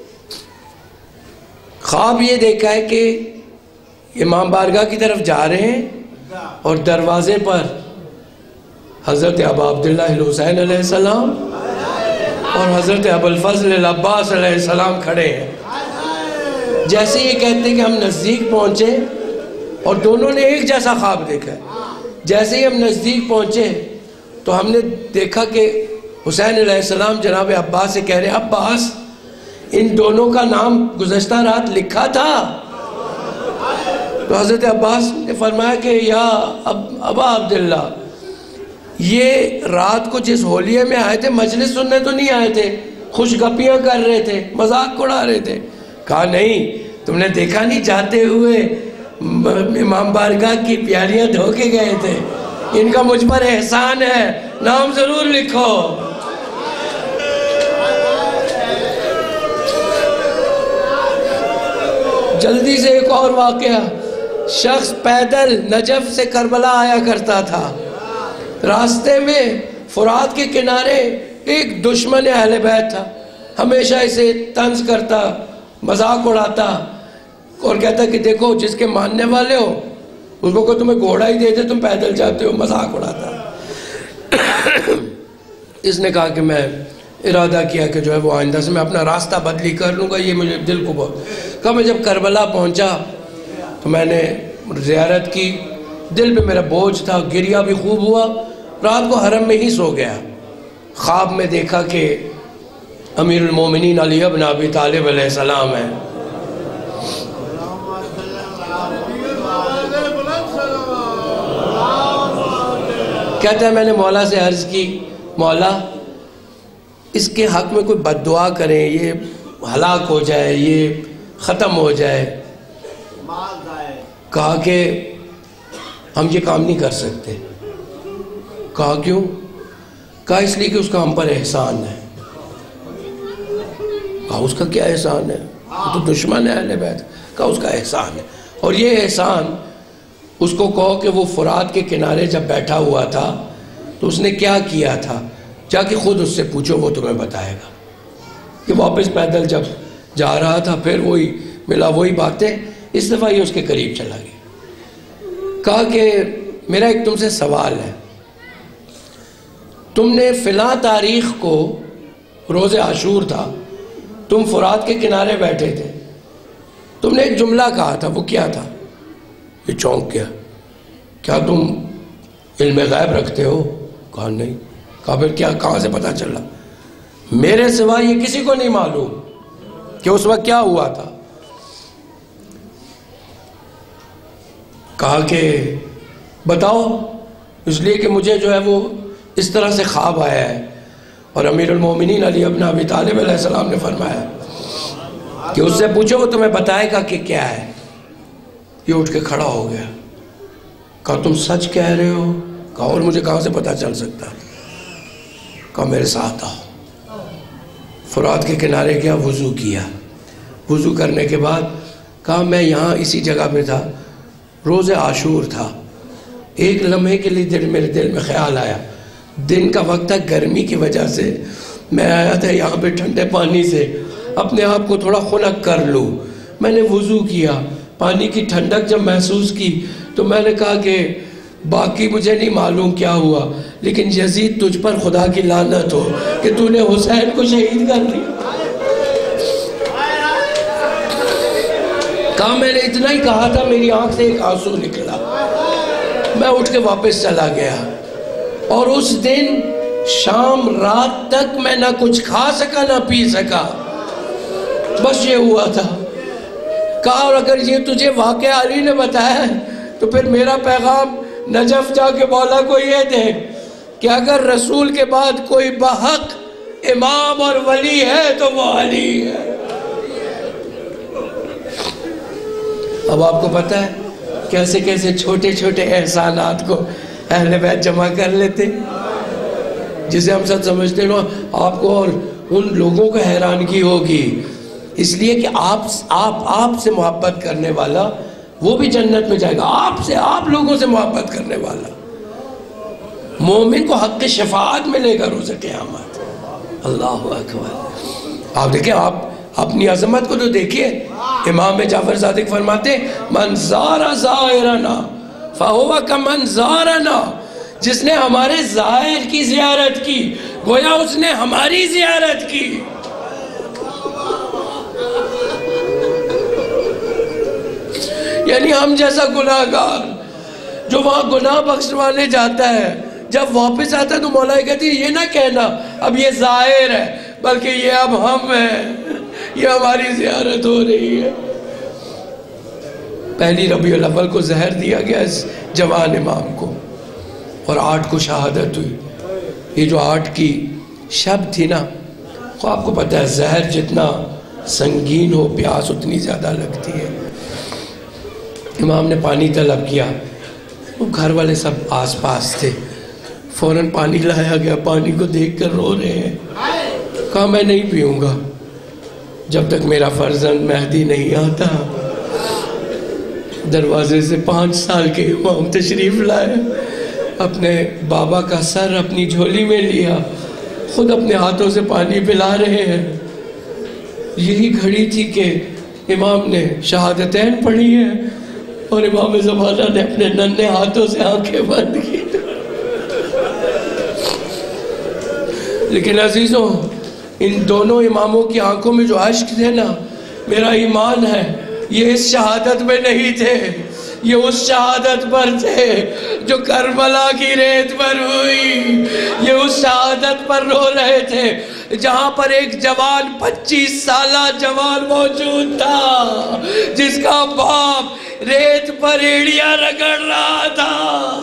A: خواب یہ دیکھا ہے کہ امام بارگاہ کی طرف جا رہے ہیں اور دروازے پر حضرت ابا عبداللہ الحسین علیہ السلام اور حضرت ابو الفضل العباس علیہ السلام کھڑے ہیں۔ جیسے یہ کہتے ہیں کہ ہم نزدیک پہنچے، اور دونوں نے ایک جیسا خواب دیکھا ہے، جیسے ہی ہم نزدیک پہنچے تو ہم نے دیکھا کہ حسین علیہ السلام جناب عباس سے کہہ رہے ہیں عباس ان دونوں کا نام گزشتہ رات لکھا تھا۔ تو حضرت عباس نے فرمایا کہ یا ابا عبداللہ، یہ رات کو جس ہولیے میں آئے تھے مجلس سننے تو نہیں آئے تھے، خوش گپیاں کر رہے تھے، مذاق اڑا رہے تھے۔ کہا نہیں، تم نے دیکھا نہیں جاتے ہوئے امام بارگاہ کی پیالیاں دھو کے گئے تھے، ان کا مجھ پر احسان ہے، نام ضرور لکھو۔ جلدی سے ایک اور واقعہ، شخص پیدل نجف سے کربلا آیا کرتا تھا، راستے میں فرات کے کنارے ایک دشمن اہل بیت تھا، ہمیشہ اسے طنز کرتا، مذاق اڑاتا اور کہتا کہ دیکھو جس کے ماننے والے ہو اس کو تمہیں گھوڑا ہی دے دے تم پیدل جاتے ہو، مذاق اڑاتا۔ اس نے کہا کہ میں ارادہ کیا کہ جو ہے وہ آئندہ سے میں اپنا راستہ بدلی کر لوں گا، یہ مجھے دل کو بہت کہا۔ میں جب کربلا پہنچا تو میں نے زیارت کی، دل پہ میرا بوجھ تھا، گریہ بھی خوب ہوا، رات کو حرم میں ہی سو گیا۔ خواب میں دیکھا کہ امیر المومنین علی ابن ابی طالب علیہ السلام ہے، کہتا ہے میں نے مولا سے عرض کی مولا اس کے حق میں کوئی بد دعا کریں، یہ ہلاک ہو جائے، یہ ختم ہو جائے۔ کہا کہ ہم یہ کام نہیں کر سکتے۔ کہا کیوں؟ کہا اس لیے کہ اس کا ہم پر احسان ہے۔ کہا اس کا کیا احسان ہے؟ وہ تو دشمن ہے اہل بیت۔ کہا اس کا احسان ہے، اور یہ احسان اس کو کہو کہ وہ فرات کے کنارے جب بیٹھا ہوا تھا تو اس نے کیا کیا تھا، جا کے خود اس سے پوچھو، وہ تمہیں بتائے گا۔ کہ واپس پیدل جب جا رہا تھا پھر وہی ملا، وہی باتیں. اس دفعہ یہ اس کے قریب چلا گیا. کہا کہ میرا ایک تم سے سوال ہے، تم نے فلاں تاریخ کو، روز عاشور تھا، تم فرات کے کنارے بیٹھے تھے، تم نے ایک جملہ کہا تھا، وہ کیا تھا؟ یہ چونک گیا. کیا تم علم غیب رکھتے ہو؟ کہا نہیں. کہا پھر کیا، کہاں سے پتہ چلا؟ میرے سوا یہ کسی کو نہیں معلوم کہ اس وقت کیا ہوا تھا. کہا کہ بتاؤ. اس لیے کہ مجھے جو ہے وہ اس طرح سے خواب آیا ہے، اور امیر المومنین علی ابن ابی طالب علیہ السلام نے فرمایا کہ اس سے پوچھو وہ تمہیں بتائے گا کہ کیا ہے. یہ اٹھ کے کھڑا ہو گیا. کہا تم سچ کہہ رہے ہو؟ کہا اور مجھے کہاں سے پتہ چل سکتا؟ کہا میرے ساتھ آؤ. فرات کے کنارے گیا، وضو کیا. وضو کرنے کے بعد کہا میں یہاں اسی جگہ پہ تھا، روز عاشور تھا. ایک لمحے کے لیے میرے دل میں خیال آیا، دن کا وقت تھا، گرمی کی وجہ سے میں آیا تھا یہاں پہ ٹھنڈے پانی سے اپنے آپ کو تھوڑا خنک کر لوں. میں نے وضو کیا، پانی کی ٹھنڈک جب محسوس کی تو میں نے کہا کہ باقی مجھے نہیں معلوم کیا ہوا، لیکن یزید تجھ پر خدا کی لعنت ہو کہ تو نے حسین کو شہید کر دیا. کہا میں نے اتنا ہی کہا تھا، میری آنکھ سے ایک آنسو نکلا. میں اٹھ کے واپس چلا گیا، اور اس دن شام رات تک میں نہ کچھ کھا سکا نہ پی سکا، بس یہ ہوا تھا. کہا اور اگر یہ تجھے واقعہ علی نے بتایا ہے تو پھر میرا پیغام نجف جا کے مولا کو یہ دے کہ اگر رسول کے بعد کوئی بحق امام اور ولی ہے تو وہ علی ہے. اب آپ کو پتہ ہے کیسے کیسے چھوٹے چھوٹے احسانات کو اہل بیت جمع کر لیتے، جسے ہم سب سمجھتے ہیں. آپ کو اور ان لوگوں کو حیرانگی ہوگی، اس لیے کہ آپ سے محبت کرنے والا وہ بھی جنت میں جائے گا. آپ لوگوں سے محبت کرنے والا مومن کو حق شفاعت ملے گا روز قیامت. اللہ اکبر. آپ دیکھیں، آپ اپنی عظمت کو تو دیکھیے. امام جعفر صادق فرماتے من زار زائرنا فہو کمن زارنا، جس نے ہمارے زائر کی زیارت کی گویا اس نے ہماری زیارت کی. یعنی ہم جیسا گناہگار جو وہاں گناہ بخشوانے جاتا ہے، جب واپس آتا ہے تو مولا کہتی ہے یہ نہ کہنا اب یہ زائر ہے، بلکہ یہ اب ہم ہیں، یہ ہماری زیارت ہو رہی ہے. پہلی ربیع الاول کو زہر دیا گیا اس جوان امام کو، اور 8 کو شہادت ہوئی. یہ جو 8 کی شب تھی نا، تو آپ کو پتہ ہے زہر جتنا سنگین ہو پیاس اتنی زیادہ لگتی ہے. امام نے پانی طلب کیا، وہ گھر والے سب آس پاس تھے، فوراً پانی لایا گیا. پانی کو دیکھ کر رو رہے ہیں. کہا میں نہیں پیوں گا جب تک میرا فرزند مہدی نہیں آتا. دروازے سے 5 سال کے امام تشریف لائے، اپنے بابا کا سر اپنی جھولی میں لیا، خود اپنے ہاتھوں سے پانی پلا رہے ہیں. یہی گھڑی تھی کہ امام نے شہادتین پڑھی ہیں اور امام زمانہ نے اپنے ننھے ہاتھوں سے آنکھیں بند کی. لیکن عزیزوں، ان دونوں اماموں کی آنکھوں میں جو اشک تھے نا، میرا ایمان ہے یہ اس شہادت میں نہیں تھے، یہ اس شہادت پر تھے جو کربلا کی ریت پر ہوئی. یہ اس شہادت پر رو رہے تھے جہاں پر ایک جوان 25 سالہ جوان موجود تھا جس کا باپ ریت پر ایڑیاں رگڑ رہا تھا.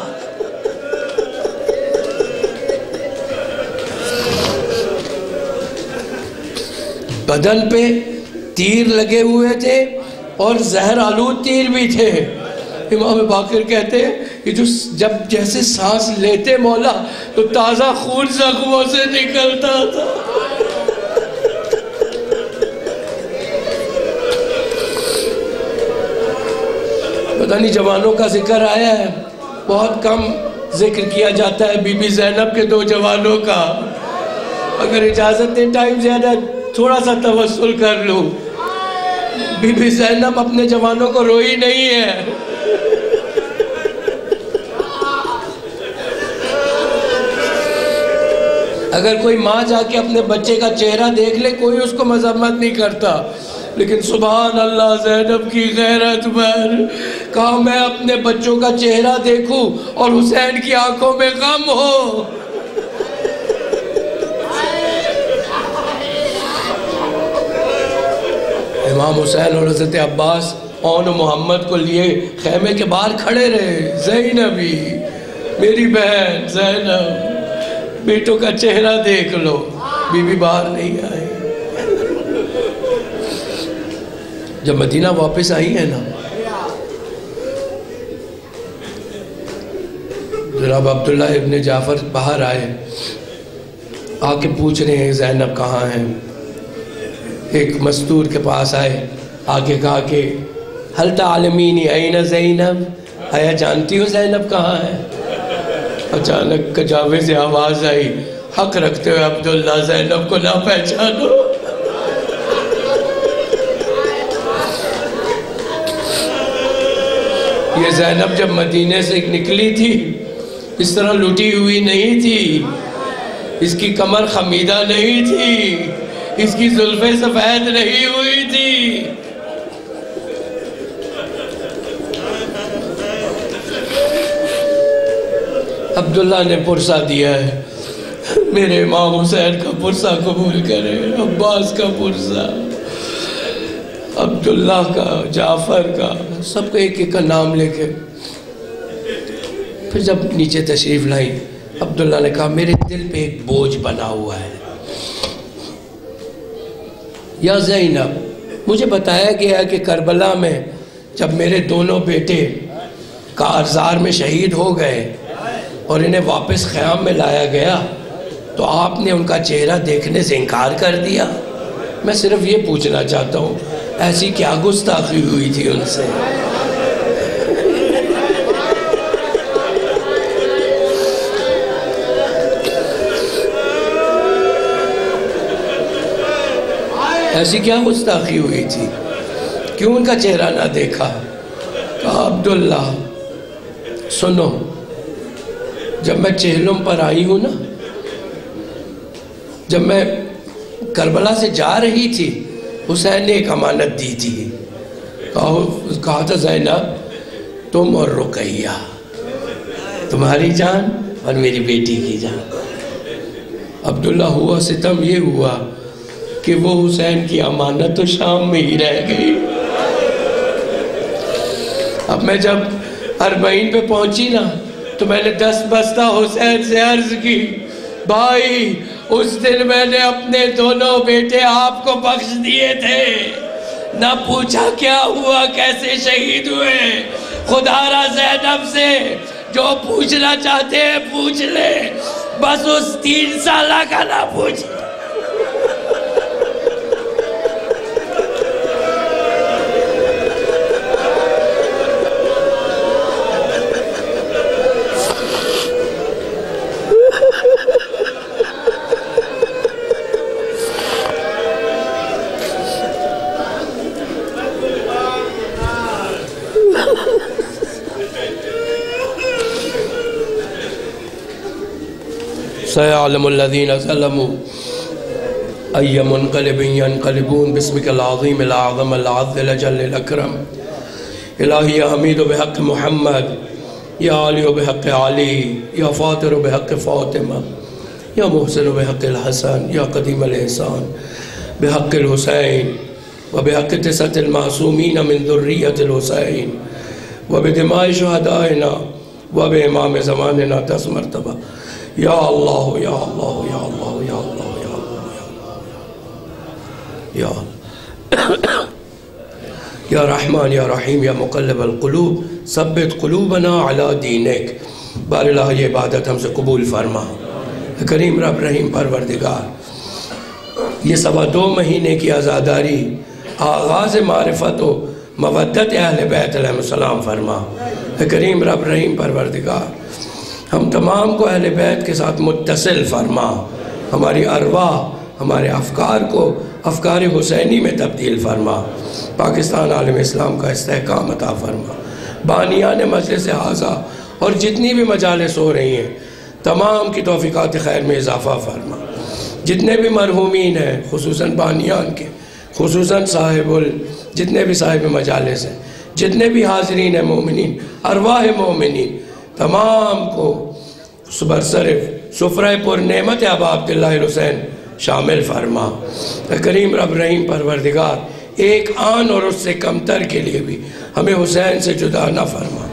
A: بدن پہ تیر لگے ہوئے تھے اور زہر آلود تیر بھی تھے. امام باقر کہتے ہیں کہ جب جیسے سانس لیتے مولا تو تازہ خون زخموں سے نکلتا تھا. پتہ نہیں جوانوں کا ذکر آیا ہے، بہت کم ذکر کیا جاتا ہے بی بی زینب کے 2 جوانوں کا. اگر اجازت دیں ٹائم زیادہ تھوڑا سا توسل کر لوں. بی بی زینب اپنے جوانوں کو روئی نہیں ہے. اگر کوئی ماں جا کے اپنے بچے کا چہرہ دیکھ لے کوئی اس کو مذمت نہیں کرتا، لیکن سبحان اللہ زینب کی غیرت پر کہا میں اپنے بچوں کا چہرہ دیکھوں اور حسین کی آنکھوں میں غم ہو. امام حسین اور حضرت عباس اون محمد کو لیے خیمے کے باہر کھڑے رہے. زینبی میری بہن زینب بیٹوں کا چہرہ دیکھ لو. بی بی باہر نہیں آئی. جب مدینہ واپس آئی ہے نا، جناب عبداللہ ابن جعفر باہر آئے، آ کے پوچھ رہے ہیں زینب کہاں ہیں. ایک مستور کے پاس آئے، آگے کہا کہ حل تعلمینی این زینب، آیا جانتی ہو زینب کہاں ہے؟ اچانک کجاوے سے آواز آئی، حق رکھتے ہوئے عبداللہ زینب کو نہ پہچانو. یہ زینب جب مدینے سے نکلی تھی اس طرح لٹی ہوئی نہیں تھی، اس کی کمر خمیدہ نہیں تھی، اس کی زلفیں سفید نہیں ہوئی تھی. عبداللہ نے پرسہ دیا ہے، میرے امام حسین کا پرسہ قبول کرے. عباس کا پرسہ، عبداللہ کا، جعفر کا، سب کو ایک ایک کا نام لے کے. پھر جب نیچے تشریف لائی عبداللہ نے کہا میرے دل پہ ایک بوجھ بنا ہوا ہے. یا زینب مجھے بتایا گیا ہے کہ کربلا میں جب میرے دونوں بیٹے کارزار میں شہید ہو گئے اور انہیں واپس خیام میں لایا گیا تو آپ نے ان کا چہرہ دیکھنے سے انکار کر دیا. میں صرف یہ پوچھنا چاہتا ہوں ایسی کیا گستاخی ہوئی تھی ان سے؟ ایسی کیا گستاخی ہوئی تھی؟ کیوں ان کا چہرہ نہ دیکھا؟ کہا عبداللہ سنو، جب میں چہلم پر آئی ہوں نا، جب میں کربلا سے جا رہی تھی حسین نے ایک امانت دی تھی. کہا تھا زینب تم اور رقیہ، تمہاری جان اور میری بیٹی کی جان. عبداللہ ہوا ستم یہ ہوا کہ وہ حسین کی امانت تو شام میں ہی رہ گئی. اب میں جب اربعین پہ پہنچی نا تو میں نے 10 بستہ حسین سے عرض کی بھائی اس دن میں نے اپنے دونوں بیٹے آپ کو بخش دیے تھے، نہ پوچھا کیا ہوا کیسے شہید ہوئے. خدا را زینب سے جو پوچھنا چاہتے ہیں پوچھ لے، بس اس 3 سالہ کا نہ پوچھ. سيعلم الذين ظلموا أي منقلب ينقلبون باسمك العظيم الأعظم العز الأجل الأكرم. إلهي يا حميد بحق محمد، يا علي بحق علي، يا فاطر بحق فاطمة، يا محسن بحق الحسن، يا قديم الإحسان بحق الحسين وبحق 9 المعصومين من ذرية الحسين وبدماء شهدائنا وبإمام زماننا دس مرتبہ. یا اللہ یا اللہ یا اللہ یا اللہ یا اللہ یا اللہ یا رحمان یا رحیم یا مقلب القلوب ثبت قلوبنا علی دینک. بار اللہ یہ عبادت ہم سے قبول فرما. کریم رب رحیم پروردگار، یہ 2.25 مہینے کی عزاداری آغاز معرفت و مودت اہل بیت علیہ السلام فرما. کریم رب رحیم پروردگار، ہم تمام کو اہل بیت کے ساتھ متصل فرما. ہماری ارواح، ہمارے افکار کو افکار حسینی میں تبدیل فرما، پاکستان عالم اسلام کا استحکام عطا فرما، بانیان مجلس اعضا اور جتنی بھی مجالس ہو رہی ہیں تمام کی توفیقات خیر میں اضافہ فرما، جتنے بھی مرحومین ہیں خصوصاً بانیان کے، خصوصاً جتنے بھی صاحب مجالس ہیں، جتنے بھی حاضرین ہیں مومنین، ارواح مومنین، تمام کو برصرف سفرہ پر نعمت ابا عبداللہ الحسین شامل فرما۔ اے کریم رب رحیم پروردگار، ایک آن اور اس سے کمتر کے لیے بھی ہمیں حسین سے جدا نہ فرما۔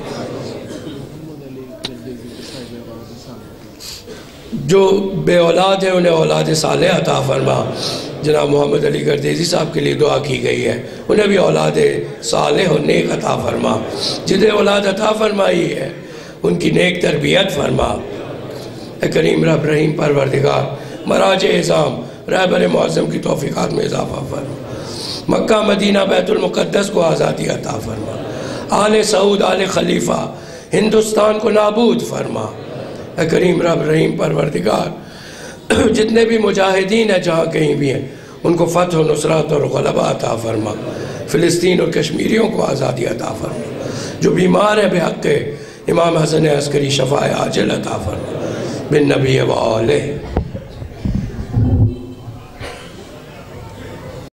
A: جو بے اولاد ہیں انہیں اولاد صالح عطا فرما۔ جناب محمد علی گردیزی صاحب کے لیے دعا کی گئی ہے، انہیں بھی اولاد صالح اور نیک عطا فرما۔ جنہیں اولاد عطا فرمائی ہے ان کی نیک تربیت فرما۔ اے کریم رب رحیم پروردگار، مراج اعظام رہبر معظم کی توفیقات میں اضافہ فرما۔ مکہ مدینہ بیت المقدس کو آزادی عطا فرما۔ آل سعود آل خلیفہ ہندوستان کو نابود فرما۔ اے کریم رب رحیم پروردگار، جتنے بھی مجاہدین ہیں جہاں کہیں بھی ہیں ان کو فتح و نصرت اور غلبہ عطا فرما۔ فلسطین اور کشمیریوں کو آزادی عطا فرما۔ جو بیمار ہیں بحق امام حسن عسکری شفاء عاجل عطا فرما۔ بالنبی و آلہ